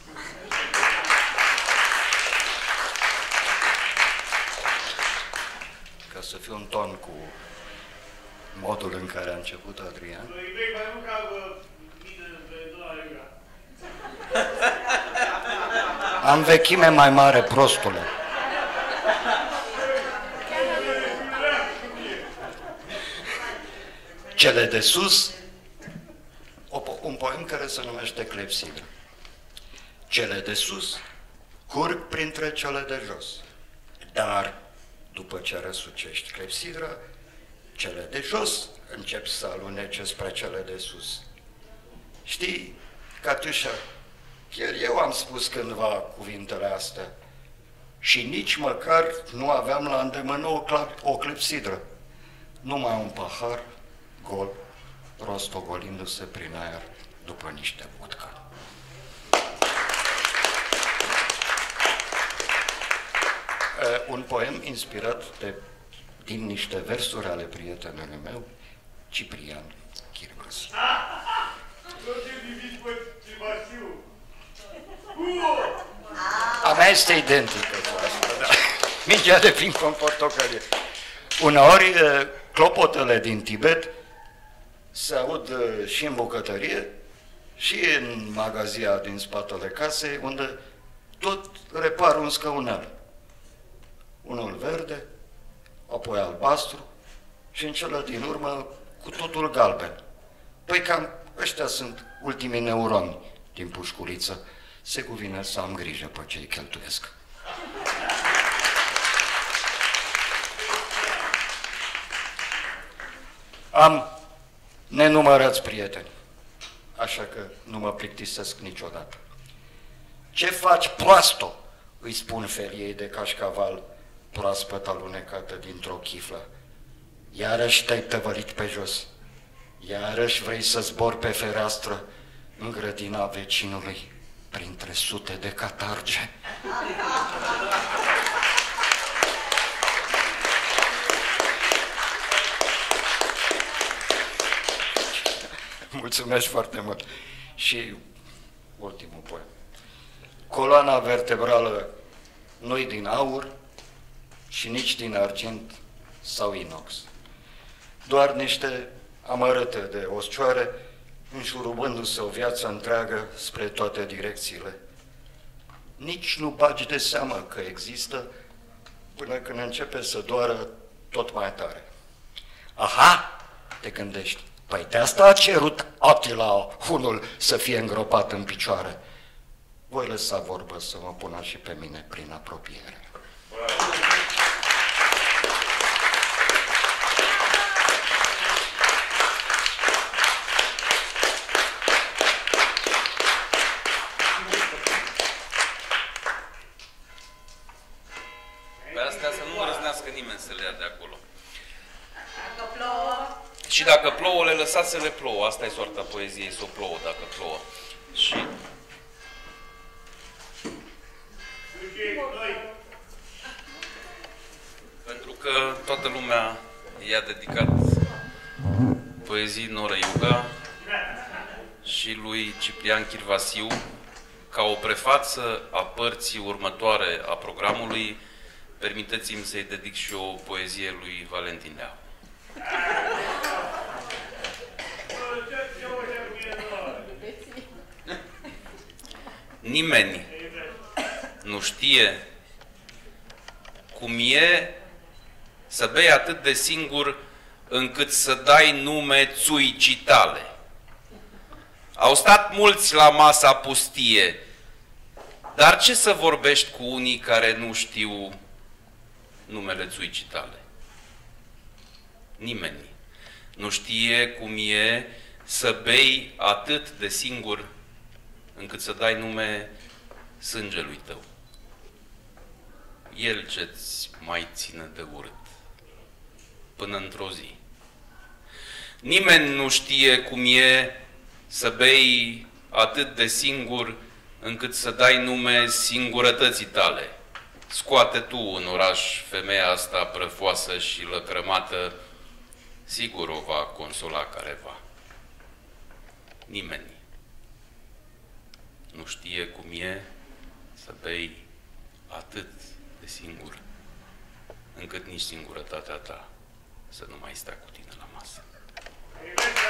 Ca să fiu în ton cu modul în care a început Adrian. Am vechime mai mare, prostule. Cele de sus, un poem care se numește Clepsidră. Cele de sus curg printre cele de jos, dar după ce răsucești clepsidra, cele de jos încep să alunece spre cele de sus. Știi, Catiușa, chiar eu am spus cândva cuvintele astea și nici măcar nu aveam la îndemână o clepsidră, numai un pahar gol, rostogolindu-se prin aer după niște vodka. Un poem inspirat din niște versuri ale prietenului meu, Ciprian Chirmas. A mea este identică cu asta, da. Mingea de ping-pong portocalie. Uneori, clopotele din Tibet se aud și în bucătărie și în magazia din spatele casei, unde tot repar un scăunel. Unul verde, apoi albastru și în cele din urmă cu totul galben. Păi cam ăștia sunt ultimii neuroni din pușculiță. Se cuvine să am grijă pe ce-i cheltuiesc. Am nenumărați prieteni, așa că nu mă plictisesc niciodată. Ce faci, proasto? Îi spun feriei de cașcaval, proaspăt alunecată dintr-o chiflă. Iarăși te-ai tăvălit pe jos, iarăși vrei să zbori pe fereastră în grădina vecinului, printre sute de catarge. Mulțumesc foarte mult. Și ultimul poem. Coloana vertebrală nu-i din aur și nici din argint sau inox. Doar niște amărâte de oscioare, înșurubându-se o viață întreagă spre toate direcțiile. Nici nu bagi de seamă că există până când începe să doară tot mai tare. Aha, te gândești, păi de asta a cerut Attila Hunul să fie îngropat în picioare. Voi lăsa vorbă să mă pună și pe mine prin apropiere. Pe astea să nu răznească nimeni să le ia de acolo. Dacă plouă... Și dacă plouă, le lăsați să le plouă. Asta e soarta poeziei, să o plouă dacă plouă. Și... pentru că toată lumea i-a dedicat poezii Nora Iuga și lui Ciprian Chirvasiu, ca o prefață a părții următoare a programului, permiteți-mi să-i dedic și o poezie lui Valentin Leau. Nimeni nu știe cum e să bei atât de singur încât să dai nume țuicii tale. Au stat mulți la masa pustie, dar ce să vorbești cu unii care nu știu numele țuicii tale? Nimeni. Nu știe cum e să bei atât de singur încât să dai nume sângelui tău. El ce-ți mai ține de urât până într-o zi. Nimeni nu știe cum e să bei atât de singur încât să dai nume singurătății tale. Scoate tu în oraș femeia asta prăfoasă și lăcrămată, sigur o va consola careva. Nimeni nu știe cum e să bei atât de singur, încât nici singurătatea ta să nu mai stea cu tine la masă.